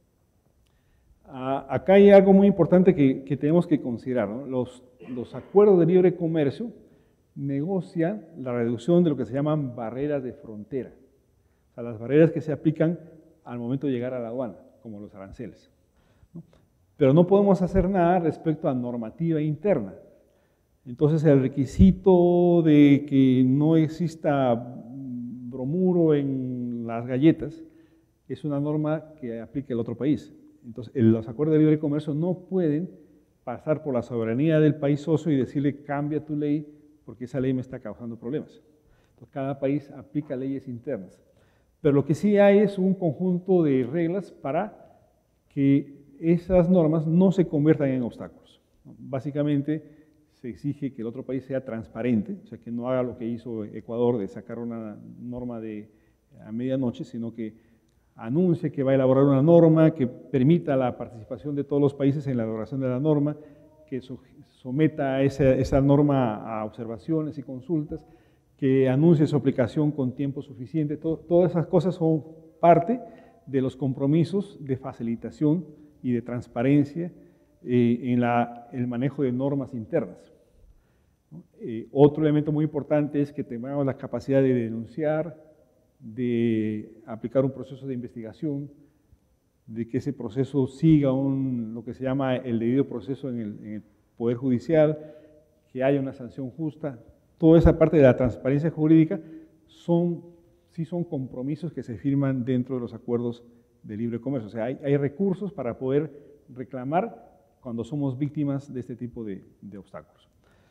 Acá hay algo muy importante que tenemos que considerar, ¿no? Los acuerdos de libre comercio negocian la reducción de lo que se llaman barreras de frontera, o sea, las barreras que se aplican al momento de llegar a la aduana, como los aranceles, ¿no? Pero no podemos hacer nada respecto a normativa interna. Entonces, el requisito de que no exista bromuro en las galletas es una norma que aplica el otro país. Entonces, los acuerdos de libre comercio no pueden pasar por la soberanía del país socio y decirle cambia tu ley porque esa ley me está causando problemas. Entonces, cada país aplica leyes internas. Pero lo que sí hay es un conjunto de reglas para que esas normas no se conviertan en obstáculos. Básicamente, se exige que el otro país sea transparente, o sea, que no haga lo que hizo Ecuador de sacar una norma a medianoche, sino que anuncie que va a elaborar una norma que permita la participación de todos los países en la elaboración de la norma, que someta a esa norma a observaciones y consultas, que anuncie su aplicación con tiempo suficiente. Todas esas cosas son parte de los compromisos de facilitación y de transparencia en el manejo de normas internas. Otro elemento muy importante es que tengamos la capacidad de denunciar, de aplicar un proceso de investigación, de que ese proceso siga lo que se llama el debido proceso en el Poder Judicial, que haya una sanción justa. Toda esa parte de la transparencia jurídica sí son compromisos que se firman dentro de los acuerdos de libre comercio. O sea, hay recursos para poder reclamar cuando somos víctimas de este tipo de obstáculos.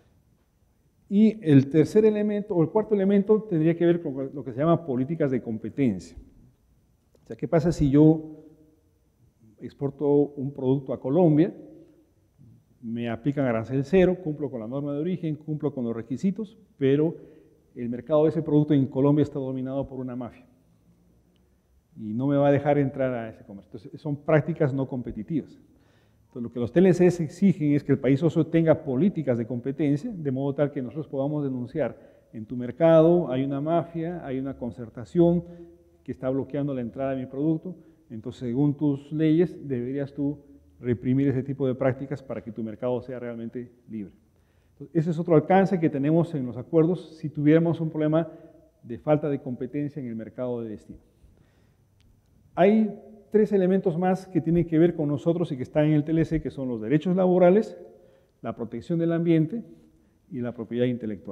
Y el tercer elemento, o el cuarto elemento, tendría que ver con lo que se llama políticas de competencia. O sea, ¿qué pasa si yo exporto un producto a Colombia, me aplican arancel cero, cumplo con la norma de origen, cumplo con los requisitos, pero el mercado de ese producto en Colombia está dominado por una mafia y no me va a dejar entrar a ese comercio? Entonces, son prácticas no competitivas. Entonces, lo que los TLCs exigen es que el país socio tenga políticas de competencia, de modo tal que nosotros podamos denunciar: en tu mercado hay una mafia, hay una concertación que está bloqueando la entrada de mi producto, entonces según tus leyes deberías tú reprimir ese tipo de prácticas para que tu mercado sea realmente libre. Entonces, ese es otro alcance que tenemos en los acuerdos si tuviéramos un problema de falta de competencia en el mercado de destino. Hay tres elementos más que tienen que ver con nosotros y que están en el TLC, que son los derechos laborales, la protección del ambiente y la propiedad intelectual.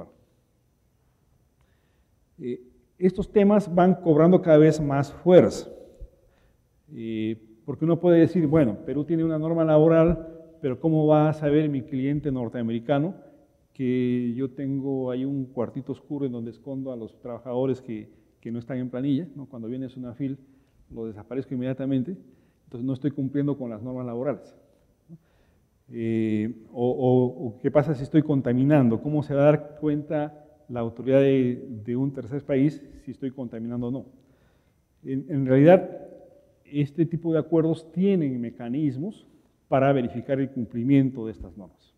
Estos temas van cobrando cada vez más fuerza, porque uno puede decir, bueno, Perú tiene una norma laboral, pero ¿cómo va a saber mi cliente norteamericano que yo tengo ahí un cuartito oscuro en donde escondo a los trabajadores que no están en planilla, ¿no? Cuando viene una FIL, lo desaparezco inmediatamente, entonces no estoy cumpliendo con las normas laborales. O qué pasa si estoy contaminando, ¿cómo se va a dar cuenta la autoridad de un tercer país si estoy contaminando o no? En realidad, este tipo de acuerdos tienen mecanismos para verificar el cumplimiento de estas normas.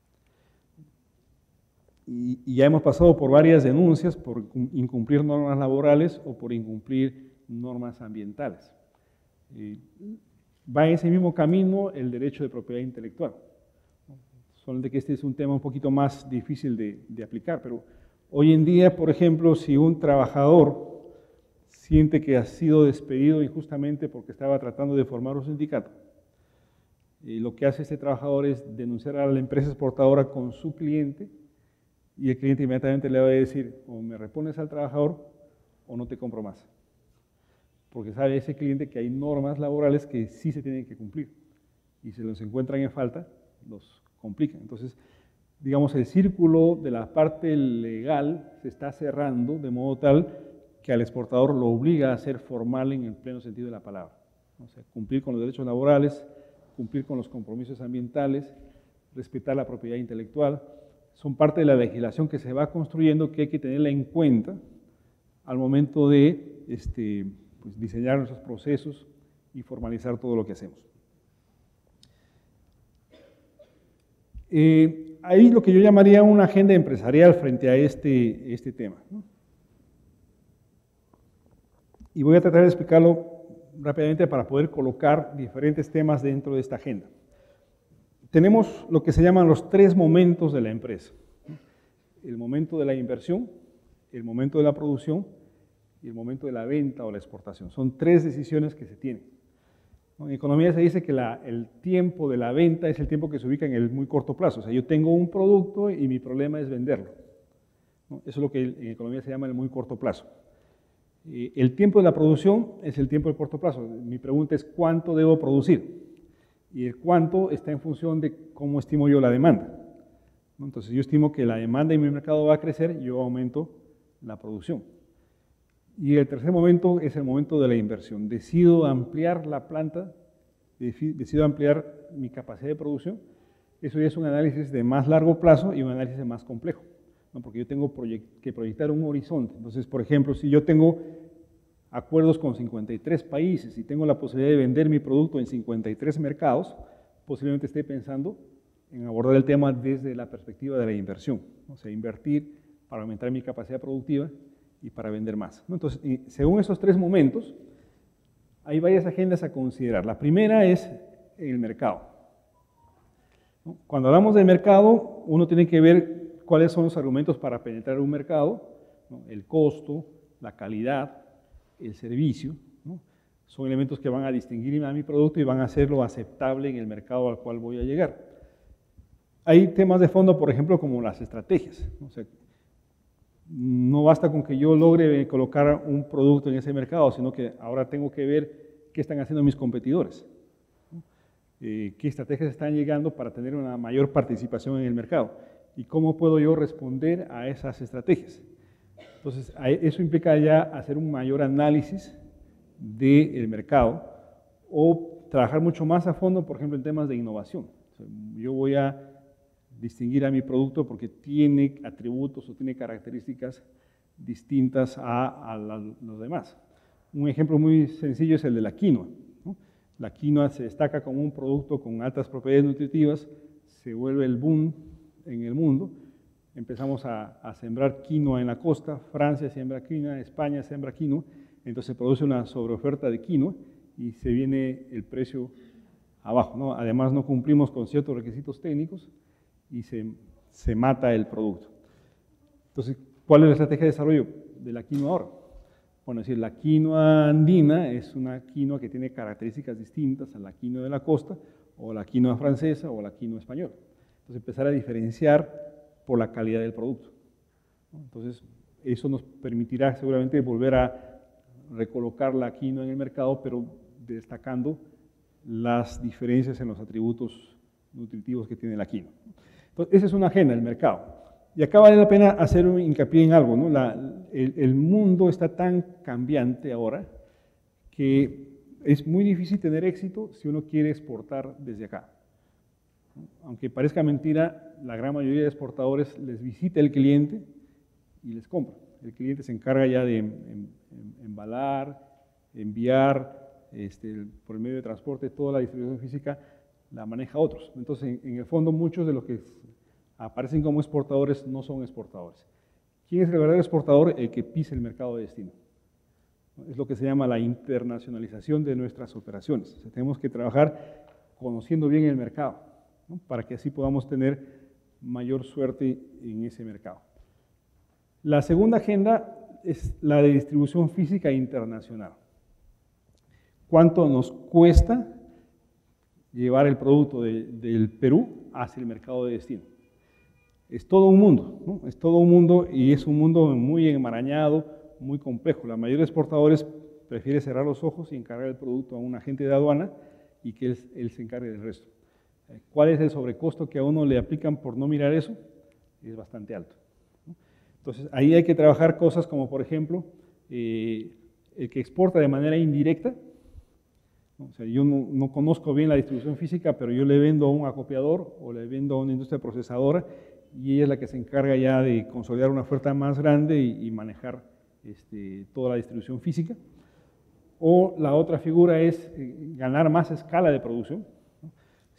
Y ya hemos pasado por varias denuncias por incumplir normas laborales o por incumplir normas ambientales. Va en ese mismo camino el derecho de propiedad intelectual. Solamente que este es un tema un poquito más difícil de aplicar, pero hoy en día, por ejemplo, si un trabajador siente que ha sido despedido injustamente porque estaba tratando de formar un sindicato, lo que hace este trabajador es denunciar a la empresa exportadora con su cliente, y el cliente inmediatamente le va a decir: o me repones al trabajador o no te compro más. Porque sabe ese cliente que hay normas laborales que sí se tienen que cumplir, y si los encuentran en falta, los complican. Entonces, digamos, el círculo de la parte legal se está cerrando de modo tal que al exportador lo obliga a ser formal en el pleno sentido de la palabra. O sea, cumplir con los derechos laborales, cumplir con los compromisos ambientales, respetar la propiedad intelectual, son parte de la legislación que se va construyendo, que hay que tenerla en cuenta al momento de pues, diseñar nuestros procesos y formalizar todo lo que hacemos. Ahí lo que yo llamaría una agenda empresarial frente a este tema, ¿no? Y voy a tratar de explicarlo rápidamente para poder colocar diferentes temas dentro de esta agenda. Tenemos lo que se llaman los tres momentos de la empresa: el momento de la inversión, el momento de la producción y el momento de la venta o la exportación. Son tres decisiones que se tienen. En economía se dice que el tiempo de la venta es el tiempo que se ubica en el muy corto plazo. O sea, yo tengo un producto y mi problema es venderlo. Eso es lo que en economía se llama el muy corto plazo. El tiempo de la producción es el tiempo de corto plazo. Mi pregunta es: ¿cuánto debo producir? Y el cuánto está en función de cómo estimo yo la demanda. Entonces, yo estimo que la demanda en mi mercado va a crecer, yo aumento la producción. Y el tercer momento es el momento de la inversión. Decido ampliar la planta, decido ampliar mi capacidad de producción. Eso ya es un análisis de más largo plazo y un análisis más complejo, ¿no? Porque yo tengo que proyectar un horizonte. Entonces, por ejemplo, si yo tengo acuerdos con 53 países y tengo la posibilidad de vender mi producto en 53 mercados, posiblemente esté pensando en abordar el tema desde la perspectiva de la inversión, o sea, invertir para aumentar mi capacidad productiva y para vender más, ¿no? Entonces, según esos tres momentos, hay varias agendas a considerar. La primera es el mercado, ¿no? Cuando hablamos del mercado, uno tiene que ver cuáles son los argumentos para penetrar un mercado, ¿no? El costo, la calidad, el servicio, ¿no? Son elementos que van a distinguir a mi producto y van a hacerlo aceptable en el mercado al cual voy a llegar. Hay temas de fondo, por ejemplo, como las estrategias, ¿no? O sea, no basta con que yo logre colocar un producto en ese mercado, sino que ahora tengo que ver qué están haciendo mis competidores, ¿no? qué estrategias están llegando para tener una mayor participación en el mercado y cómo puedo yo responder a esas estrategias. Entonces, eso implica ya hacer un mayor análisis del mercado o trabajar mucho más a fondo, por ejemplo, en temas de innovación. O sea, yo voy a distinguir a mi producto porque tiene atributos o tiene características distintas a los demás. Un ejemplo muy sencillo es el de la quinoa, ¿no? La quinoa se destaca como un producto con altas propiedades nutritivas, se vuelve el boom en el mundo. Empezamos a sembrar quinoa en la costa, Francia siembra quinoa, España siembra quinoa, entonces se produce una sobreoferta de quinoa y se viene el precio abajo, ¿no? Además no cumplimos con ciertos requisitos técnicos y se mata el producto. Entonces, ¿cuál es la estrategia de desarrollo de la quinoa ahora? Bueno, es decir, la quinoa andina es una quinoa que tiene características distintas a la quinoa de la costa, o la quinoa francesa, o la quinoa española. Entonces, empezar a diferenciar por la calidad del producto. Entonces, eso nos permitirá seguramente volver a recolocar la quinoa en el mercado, pero destacando las diferencias en los atributos nutritivos que tiene la quinoa. Entonces, esa es una agenda del mercado. Y acá vale la pena hacer un hincapié en algo, ¿no? El mundo está tan cambiante ahora que es muy difícil tener éxito si uno quiere exportar desde acá. Aunque parezca mentira, la gran mayoría de exportadores les visita el cliente y les compra. El cliente se encarga ya de embalar, enviar, por el medio de transporte, toda la distribución física la maneja otros. Entonces, en el fondo, muchos de los que aparecen como exportadores no son exportadores. ¿Quién es el verdadero exportador? El que pisa el mercado de destino. Es lo que se llama la internacionalización de nuestras operaciones. O sea, tenemos que trabajar conociendo bien el mercado, ¿no? Para que así podamos tener mayor suerte en ese mercado. La segunda agenda es la de distribución física internacional. ¿Cuánto nos cuesta llevar el producto del Perú hacia el mercado de destino? Es todo un mundo, ¿no? Es todo un mundo y es un mundo muy enmarañado, muy complejo. La mayoría de exportadores prefiere cerrar los ojos y encargar el producto a un agente de aduana y que él se encargue del resto. ¿Cuál es el sobrecosto que a uno le aplican por no mirar eso? Es bastante alto, ¿no? Entonces, ahí hay que trabajar cosas como, por ejemplo, el que exporta de manera indirecta. O sea, yo no conozco bien la distribución física, pero yo le vendo a un acopiador o le vendo a una industria procesadora y ella es la que se encarga ya de consolidar una oferta más grande y manejar toda la distribución física. O la otra figura es ganar más escala de producción, ¿no?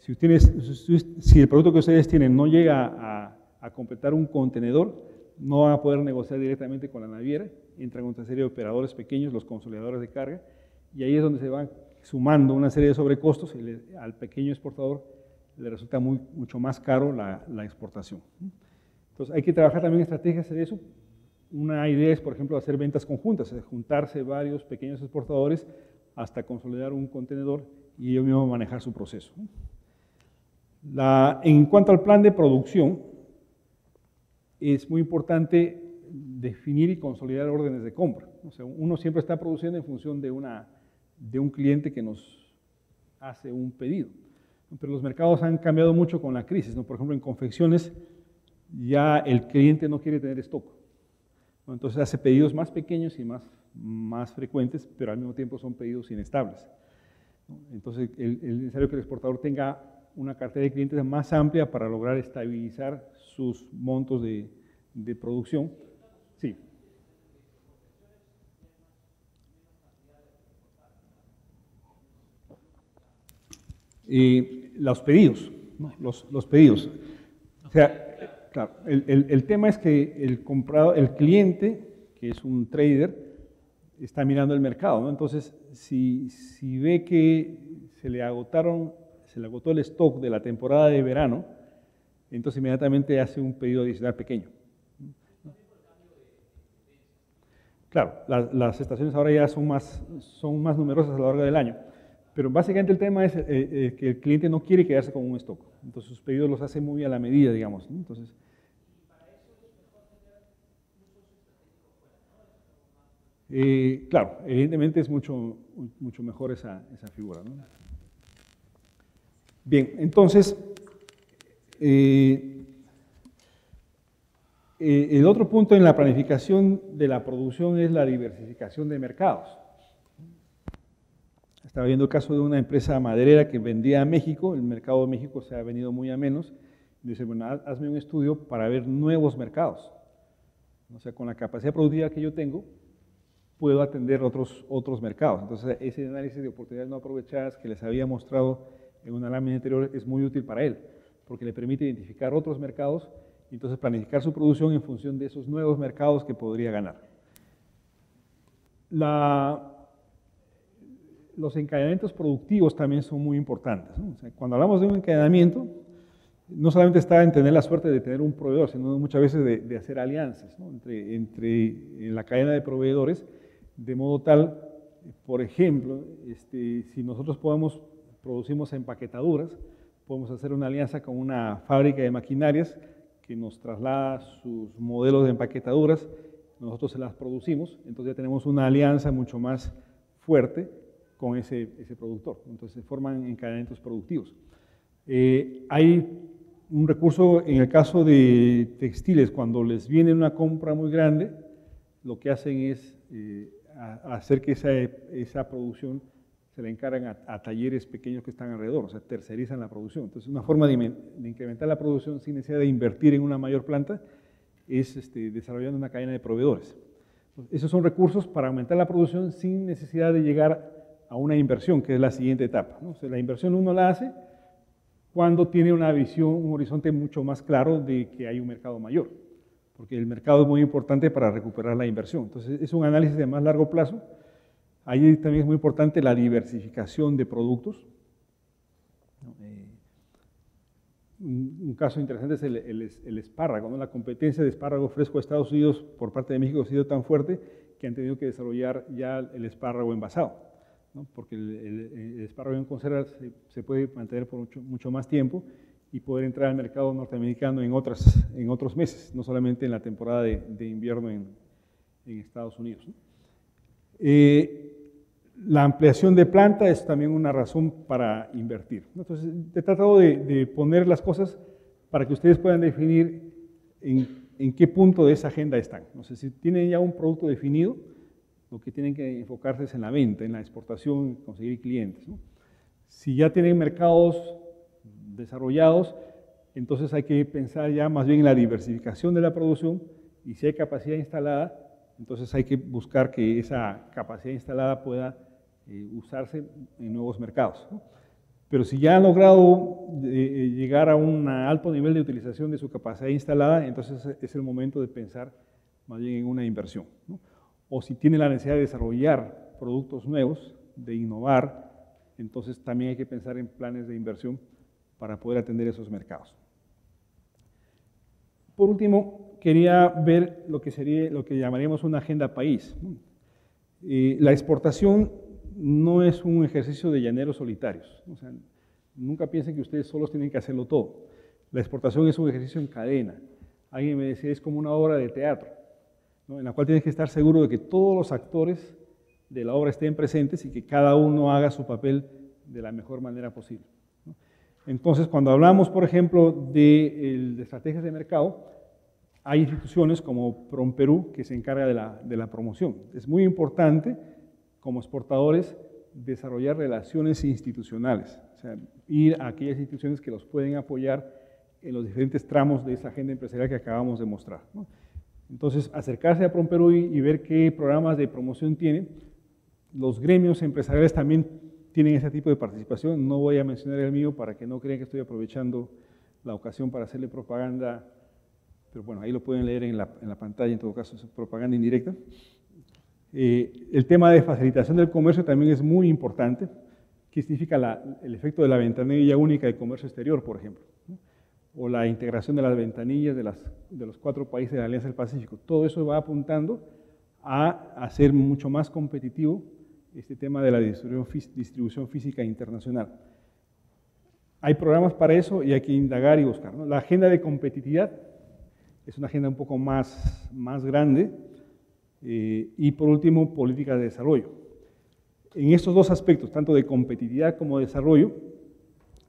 Si el producto que ustedes tienen no llega a completar un contenedor, no van a poder negociar directamente con la naviera, entran otra serie de operadores pequeños, los consolidadores de carga, y ahí es donde se van sumando una serie de sobrecostos y al pequeño exportador le resulta mucho más caro la exportación. Entonces hay que trabajar también estrategias de eso. Una idea es, por ejemplo, hacer ventas conjuntas, es juntarse varios pequeños exportadores hasta consolidar un contenedor y ellos mismos manejar su proceso. En cuanto al plan de producción, es muy importante definir y consolidar órdenes de compra. O sea, uno siempre está produciendo en función de un cliente que nos hace un pedido. Pero los mercados han cambiado mucho con la crisis, ¿no? Por ejemplo, en confecciones ya el cliente no quiere tener stock, ¿no? Entonces hace pedidos más pequeños y más frecuentes, pero al mismo tiempo son pedidos inestables, ¿no? Entonces es necesario que el exportador tenga una cartera de clientes más amplia para lograr estabilizar sus montos de producción. Sí. Los pedidos, ¿no? Los pedidos. O sea, claro, el tema es que el cliente, que es un trader, está mirando el mercado, ¿no? Entonces, si ve que se le agotó el stock de la temporada de verano, entonces inmediatamente hace un pedido adicional pequeño. Claro, las estaciones ahora ya son más numerosas a lo largo del año. Pero básicamente el tema es que el cliente no quiere quedarse con un stock. Entonces sus pedidos los hace muy a la medida, digamos, ¿no? Entonces, claro, evidentemente es mucho mejor esa figura, ¿no? Bien, entonces, el otro punto en la planificación de la producción es la diversificación de mercados. Estaba viendo el caso de una empresa maderera que vendía a México, el mercado de México se ha venido muy a menos. Dice, bueno, hazme un estudio para ver nuevos mercados. O sea, con la capacidad productiva que yo tengo, puedo atender otros mercados. Entonces, ese análisis de oportunidades no aprovechadas que les había mostrado en una lámina anterior es muy útil para él, porque le permite identificar otros mercados y entonces planificar su producción en función de esos nuevos mercados que podría ganar. Los encadenamientos productivos también son muy importantes, ¿no? O sea, cuando hablamos de un encadenamiento, no solamente está en tener la suerte de tener un proveedor, sino muchas veces de hacer alianzas, ¿no? en la cadena de proveedores, de modo tal, por ejemplo, si nosotros producimos empaquetaduras, podemos hacer una alianza con una fábrica de maquinarias que nos traslada sus modelos de empaquetaduras, nosotros se las producimos, entonces ya tenemos una alianza mucho más fuerte con ese productor. Entonces se forman encadenamientos productivos. Hay un recurso en el caso de textiles, cuando les viene una compra muy grande, lo que hacen es hacer que esa producción se la encargan a talleres pequeños que están alrededor, o sea, tercerizan la producción. Entonces, una forma de incrementar la producción sin necesidad de invertir en una mayor planta es desarrollando una cadena de proveedores. Entonces, esos son recursos para aumentar la producción sin necesidad de llegar a una inversión, que es la siguiente etapa, ¿no? O sea, la inversión uno la hace cuando tiene una visión, un horizonte mucho más claro de que hay un mercado mayor, porque el mercado es muy importante para recuperar la inversión. Entonces, es un análisis de más largo plazo. Ahí también es muy importante la diversificación de productos. Un caso interesante es el espárrago, ¿no? La competencia de espárrago fresco de Estados Unidos por parte de México ha sido tan fuerte que han tenido que desarrollar ya el espárrago envasado, ¿no? Porque el espárrago en conserva se puede mantener por mucho más tiempo y poder entrar al mercado norteamericano en otros meses, no solamente en la temporada de invierno en Estados Unidos, ¿no? La ampliación de planta es también una razón para invertir, ¿no? Entonces, he tratado de poner las cosas para que ustedes puedan definir en qué punto de esa agenda están. No sé si tienen ya un producto definido, lo que tienen que enfocarse es en la venta, en la exportación, conseguir clientes, ¿no? Si ya tienen mercados desarrollados, entonces hay que pensar ya más bien en la diversificación de la producción y si hay capacidad instalada, entonces hay que buscar que esa capacidad instalada pueda usarse en nuevos mercados, ¿no? Pero si ya han logrado llegar a un alto nivel de utilización de su capacidad instalada, entonces es el momento de pensar más bien en una inversión, ¿no? O si tiene la necesidad de desarrollar productos nuevos, de innovar, entonces también hay que pensar en planes de inversión para poder atender esos mercados. Por último, quería ver lo que llamaríamos una agenda país. La exportación no es un ejercicio de llaneros solitarios. O sea, nunca piensen que ustedes solos tienen que hacerlo todo. La exportación es un ejercicio en cadena. Alguien me decía, es como una obra de teatro, ¿no? En la cual tienes que estar seguro de que todos los actores de la obra estén presentes y que cada uno haga su papel de la mejor manera posible, ¿no? Entonces, cuando hablamos, por ejemplo, de estrategias de mercado, hay instituciones como PROMPERÚ que se encarga de la promoción. Es muy importante, como exportadores, desarrollar relaciones institucionales, o sea, ir a aquellas instituciones que los pueden apoyar en los diferentes tramos de esa agenda empresarial que acabamos de mostrar, ¿no? Entonces, acercarse a PROMPERÚ y ver qué programas de promoción tienen. Los gremios empresariales también tienen ese tipo de participación. No voy a mencionar el mío para que no crean que estoy aprovechando la ocasión para hacerle propaganda, pero bueno, ahí lo pueden leer en la pantalla, en todo caso, es propaganda indirecta. El tema de facilitación del comercio también es muy importante. ¿Qué significa el efecto de la ventanilla única de comercio exterior, por ejemplo, ¿no? O la integración de las ventanillas de los 4 países de la Alianza del Pacífico? Todo eso va apuntando a hacer mucho más competitivo este tema de la distribución física internacional. Hay programas para eso y hay que indagar y buscar, ¿no? La agenda de competitividad es una agenda un poco más grande. Y por último, políticas de desarrollo. En estos dos aspectos, tanto de competitividad como de desarrollo,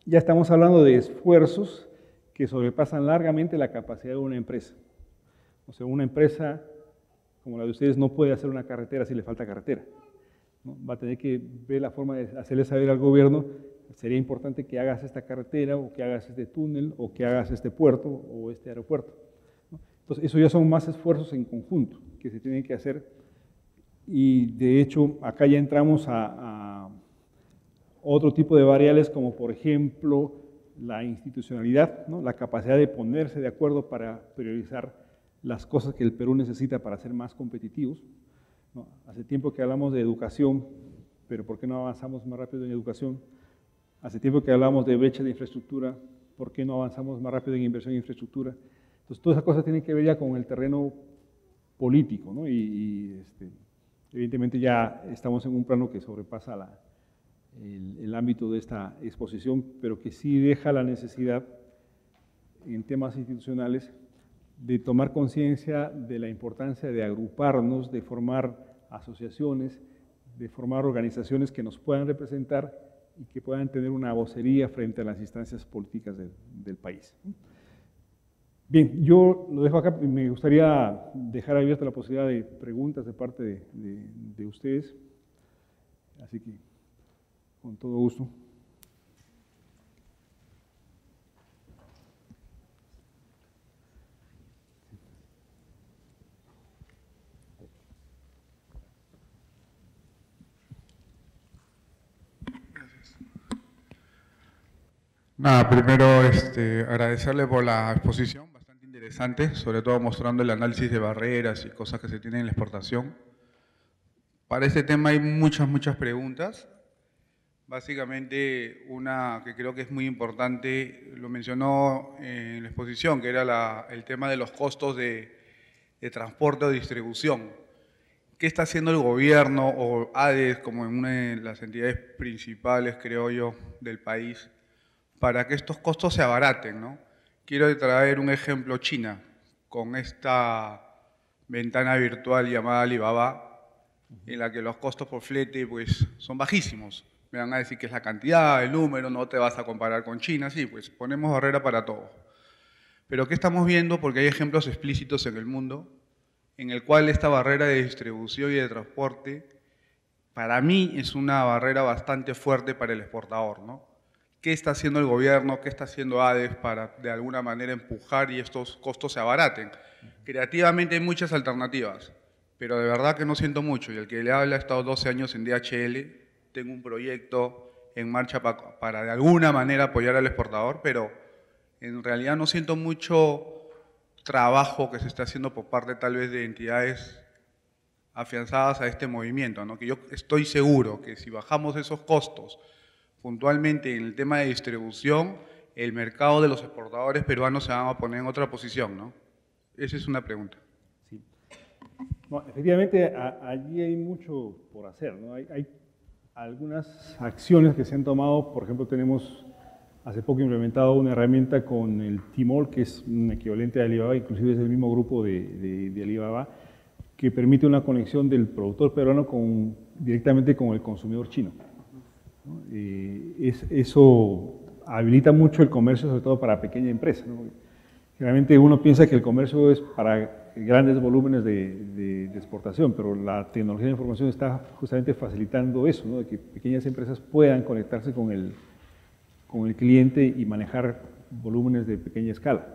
ya estamos hablando de esfuerzos que sobrepasan largamente la capacidad de una empresa. O sea, una empresa como la de ustedes no puede hacer una carretera si le falta carretera, ¿no? Va a tener que ver la forma de hacerle saber al gobierno, sería importante que hagas esta carretera, o que hagas este túnel, o que hagas este puerto, o este aeropuerto, ¿no? Entonces, eso ya son más esfuerzos en conjunto que se tienen que hacer, y de hecho, acá ya entramos a otro tipo de variables, como por ejemplo, la institucionalidad, ¿no? La capacidad de ponerse de acuerdo para priorizar las cosas que el Perú necesita para ser más competitivos, ¿no? Hace tiempo que hablamos de educación, pero ¿por qué no avanzamos más rápido en educación? Hace tiempo que hablamos de brecha de infraestructura, ¿por qué no avanzamos más rápido en inversión en infraestructura? Entonces, todas esas cosas tienen que ver ya con el terreno político, ¿no? Evidentemente ya estamos en un plano que sobrepasa el ámbito de esta exposición, pero que sí deja la necesidad en temas institucionales de tomar conciencia de la importancia de agruparnos, de formar asociaciones, de formar organizaciones que nos puedan representar y que puedan tener una vocería frente a las instancias políticas del país. Bien, yo lo dejo acá y me gustaría dejar abierta la posibilidad de preguntas de parte de ustedes, así que con todo gusto. Nada, primero agradecerle por la exposición, bastante interesante, sobre todo mostrando el análisis de barreras y cosas que se tienen en la exportación. Para este tema hay muchas preguntas. Básicamente, una que creo que es muy importante, lo mencionó en la exposición, que era el tema de los costos de transporte o distribución. ¿Qué está haciendo el gobierno o ADES, como en una de las entidades principales, creo yo, del país, para que estos costos se abaraten, ¿no? Quiero traer un ejemplo: China, con esta ventana virtual llamada Alibaba, en la que los costos por flete pues, son bajísimos. Me van a decir que es la cantidad, el número, no te vas a comparar con China, sí, pues ponemos barrera para todo. Pero ¿qué estamos viendo? Porque hay ejemplos explícitos en el mundo en el cual esta barrera de distribución y de transporte, para mí, es una barrera bastante fuerte para el exportador, ¿no? ¿Qué está haciendo el gobierno? ¿Qué está haciendo ADES para, de alguna manera, empujar y estos costos se abaraten? Creativamente hay muchas alternativas, pero de verdad que no siento mucho. Y el que le habla, ha estado 12 años en DHL, tengo un proyecto en marcha para de alguna manera apoyar al exportador, pero en realidad no siento mucho trabajo que se está haciendo por parte tal vez de entidades afianzadas a este movimiento, ¿no? Que yo estoy seguro que si bajamos esos costos puntualmente en el tema de distribución, el mercado de los exportadores peruanos se van a poner en otra posición, ¿no? Esa es una pregunta. Sí. No, efectivamente, allí hay mucho por hacer, ¿no? Hay algunas acciones que se han tomado. Por ejemplo, tenemos hace poco implementado una herramienta con el Tmall, que es un equivalente de Alibaba, inclusive es el mismo grupo de Alibaba, que permite una conexión del productor peruano directamente con el consumidor chino, ¿no? Eso habilita mucho el comercio, sobre todo para pequeña empresa, ¿no? Generalmente uno piensa que el comercio es para grandes volúmenes de exportación, pero la tecnología de información está justamente facilitando eso, ¿no? De que pequeñas empresas puedan conectarse con el cliente y manejar volúmenes de pequeña escala.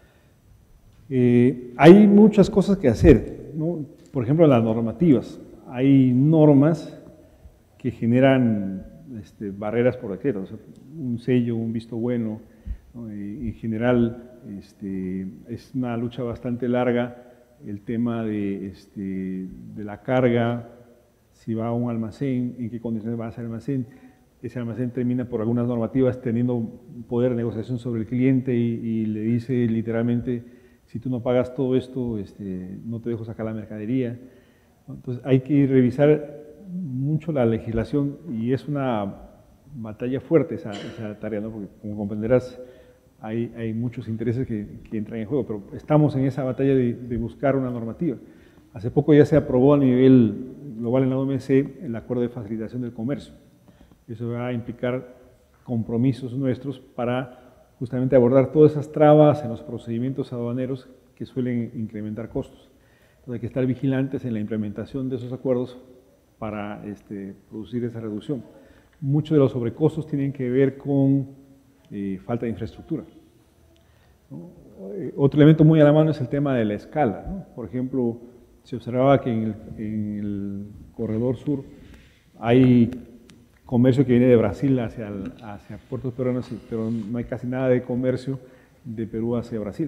Hay muchas cosas que hacer, ¿no? Por ejemplo, las normativas. Hay normas que generan barreras por decreto, o sea, un sello, un visto bueno, ¿no? En general es una lucha bastante larga el tema de la carga, si va a un almacén, en qué condiciones va a ese almacén. Ese almacén termina por algunas normativas teniendo un poder de negociación sobre el cliente y le dice literalmente: si tú no pagas todo esto, no te dejo sacar la mercadería. Entonces hay que revisar mucho la legislación y es una batalla fuerte esa tarea, ¿no? Porque como comprenderás, hay muchos intereses que entran en juego, pero estamos en esa batalla de buscar una normativa. Hace poco ya se aprobó a nivel global en la OMC el Acuerdo de Facilitación del Comercio. Eso va a implicar compromisos nuestros para justamente abordar todas esas trabas en los procedimientos aduaneros que suelen incrementar costos. Entonces hay que estar vigilantes en la implementación de esos acuerdos para producir esa reducción. Muchos de los sobrecostos tienen que ver con falta de infraestructura, ¿no? Otro elemento muy a la mano es el tema de la escala, ¿no? Por ejemplo, se observaba que en el corredor sur hay comercio que viene de Brasil hacia puertos peruanos, pero no hay casi nada de comercio de Perú hacia Brasil.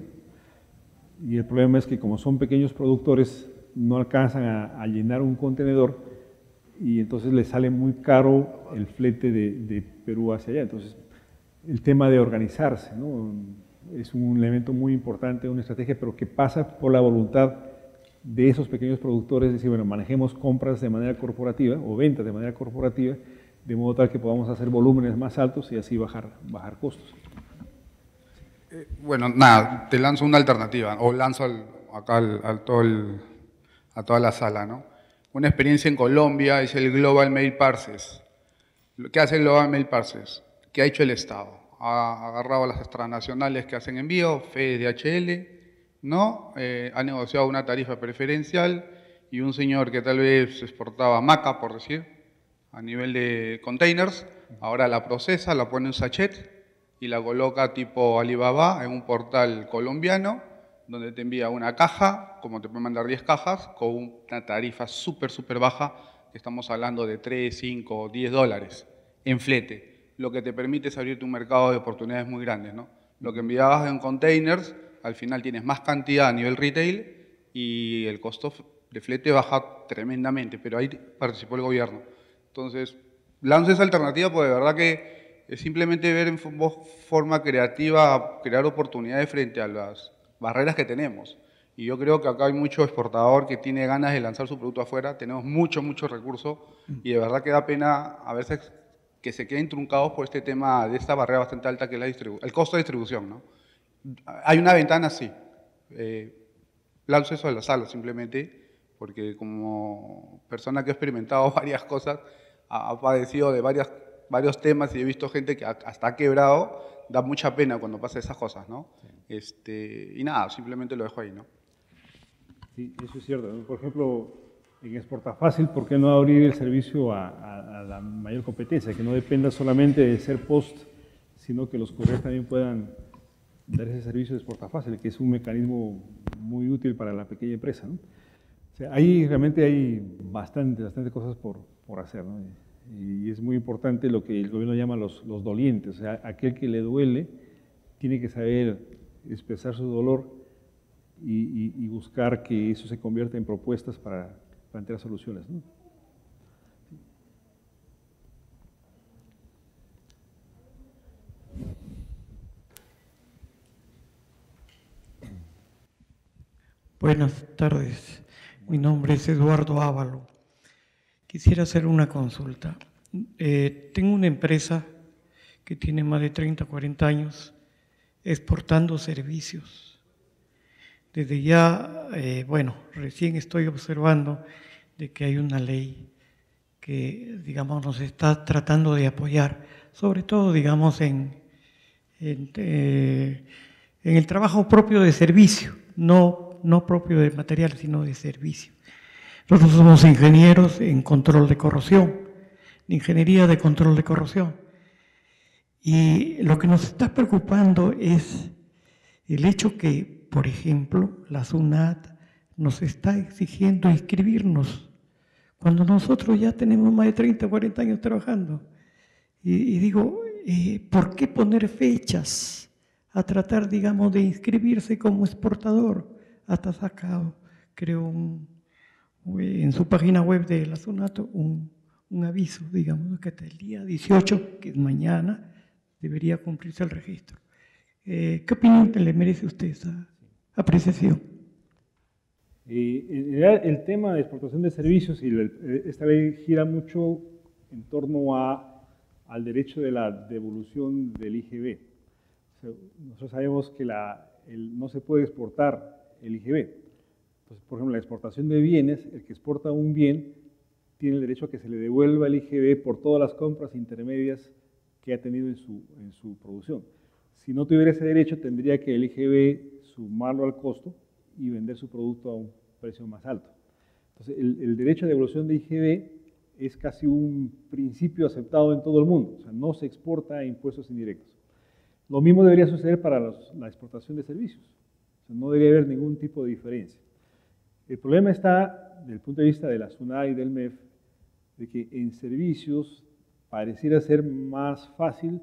Y el problema es que como son pequeños productores, no alcanzan a llenar un contenedor y entonces les sale muy caro el flete de Perú hacia allá. Entonces, el tema de organizarse, ¿no? Es un elemento muy importante, una estrategia, pero que pasa por la voluntad de esos pequeños productores, decir, bueno, manejemos compras de manera corporativa o ventas de manera corporativa, de modo tal que podamos hacer volúmenes más altos y así bajar costos. Bueno, nada, te lanzo una alternativa, o lanzo acá a toda la sala, ¿no? Una experiencia en Colombia es el Global Mail Parcels. ¿Qué hace el Global Mail Parcels? ¿Qué ha hecho el Estado? Ha agarrado a las transnacionales que hacen envío, FedEx, DHL, ¿no? Ha negociado una tarifa preferencial y un señor que tal vez exportaba maca, por decir, a nivel de containers, ahora la procesa, la pone en un sachet y la coloca tipo Alibaba en un portal colombiano donde te envía una caja, como te puede mandar 10 cajas, con una tarifa súper baja, que estamos hablando de 3, 5, 10 dólares en flete. Lo que te permite es abrirte un mercado de oportunidades muy grandes, ¿no? Lo que enviabas en containers, al final tienes más cantidad a nivel retail y el costo de flete baja tremendamente, pero ahí participó el gobierno. Entonces, lanzo esa alternativa porque de verdad que es simplemente ver en forma creativa, crear oportunidades frente a las barreras que tenemos. Y yo creo que acá hay mucho exportador que tiene ganas de lanzar su producto afuera, tenemos muchos recursos y de verdad que da pena a veces que se queden truncados por este tema de esta barrera bastante alta que es el costo de distribución, ¿no? Hay una ventana, sí. Lanzo eso a la sala simplemente, porque como persona que ha experimentado varias cosas, ha padecido de varios temas y he visto gente que hasta ha quebrado, da mucha pena cuando pasa esas cosas, ¿no? Sí. Y nada, simplemente lo dejo ahí, ¿no? Sí, eso es cierto. Por ejemplo, en Exportafácil, ¿por qué no abrir el servicio a la mayor competencia? Que no dependa solamente de ser post, sino que los correos también puedan dar ese servicio de Exportafácil, que es un mecanismo muy útil para la pequeña empresa, ¿no? O sea, realmente hay bastante cosas por hacer, ¿no? Y es muy importante lo que el gobierno llama los dolientes. O sea, aquel que le duele tiene que saber expresar su dolor y buscar que eso se convierta en propuestas para plantear soluciones, ¿no? Buenas tardes, mi nombre es Eduardo Ávalo. Quisiera hacer una consulta. Tengo una empresa que tiene más de 30, 40 años exportando servicios. Desde ya, recién estoy observando de que hay una ley que, digamos, nos está tratando de apoyar, sobre todo, digamos, en el trabajo propio de servicio, no propio de material, sino de servicio. Nosotros somos ingenieros en control de corrosión, ingeniería de control de corrosión. Y lo que nos está preocupando es el hecho que, por ejemplo, la SUNAT nos está exigiendo inscribirnos cuando nosotros ya tenemos más de 30 o 40 años trabajando. Y digo, ¿por qué poner fechas a tratar, digamos, de inscribirse como exportador? Hasta sacado, creo, en su página web de la SUNAT un aviso, digamos, que hasta el día 18, que es mañana, debería cumplirse el registro. ¿Qué opinión le merece usted esa apreciación? El tema de exportación de servicios y esta ley gira mucho en torno al derecho de la devolución del IGB. O sea, nosotros sabemos que no se puede exportar el IGB. Entonces, por ejemplo, la exportación de bienes, el que exporta un bien tiene el derecho a que se le devuelva el IGB por todas las compras intermedias que ha tenido en su producción. Si no tuviera ese derecho, tendría que el IGB sumarlo al costo y vender su producto a un precio más alto. Entonces, el derecho de devolución de IGB es casi un principio aceptado en todo el mundo, o sea, no se exporta a impuestos indirectos. Lo mismo debería suceder para la exportación de servicios, o sea, no debería haber ningún tipo de diferencia. El problema está, desde el punto de vista de la SUNAT y del MEF, de que en servicios pareciera ser más fácil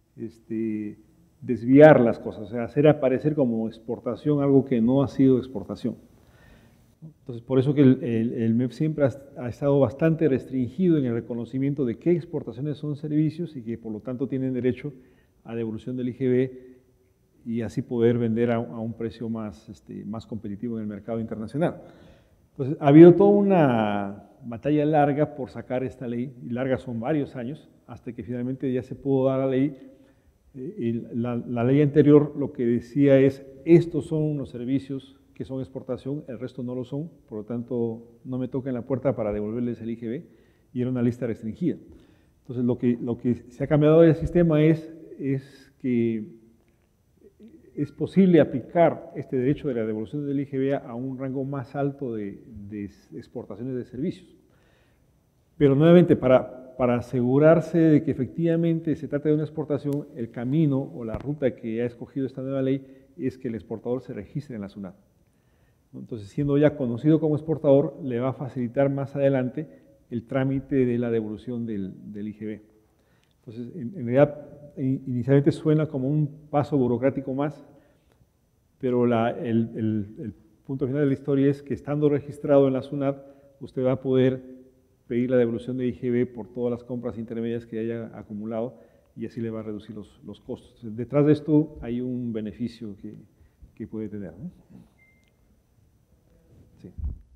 desviar las cosas, o sea, hacer aparecer como exportación algo que no ha sido exportación. Entonces, por eso que el MEF siempre ha estado bastante restringido en el reconocimiento de qué exportaciones son servicios y que por lo tanto tienen derecho a devolución del IGB y así poder vender a un precio más competitivo en el mercado internacional. Entonces, ha habido toda una batalla larga por sacar esta ley, y larga son varios años, hasta que finalmente ya se pudo dar la ley. La ley anterior lo que decía es, estos son los servicios que son exportación, el resto no lo son, por lo tanto no me toquen la puerta para devolverles el IGB, y era una lista restringida. Entonces lo que se ha cambiado del sistema es que es posible aplicar este derecho de la devolución del IGB a un rango más alto de exportaciones de servicios. Pero nuevamente, para asegurarse de que efectivamente se trata de una exportación, el camino o la ruta que ha escogido esta nueva ley es que el exportador se registre en la SUNAT. Entonces, siendo ya conocido como exportador, le va a facilitar más adelante el trámite de la devolución del IGB. Entonces, en realidad, inicialmente suena como un paso burocrático más, pero el punto final de la historia es que estando registrado en la SUNAT, usted va a poder pedir la devolución de IGB por todas las compras intermedias que haya acumulado y así le va a reducir los costos. Entonces, detrás de esto hay un beneficio que puede tener, ¿no? Sí.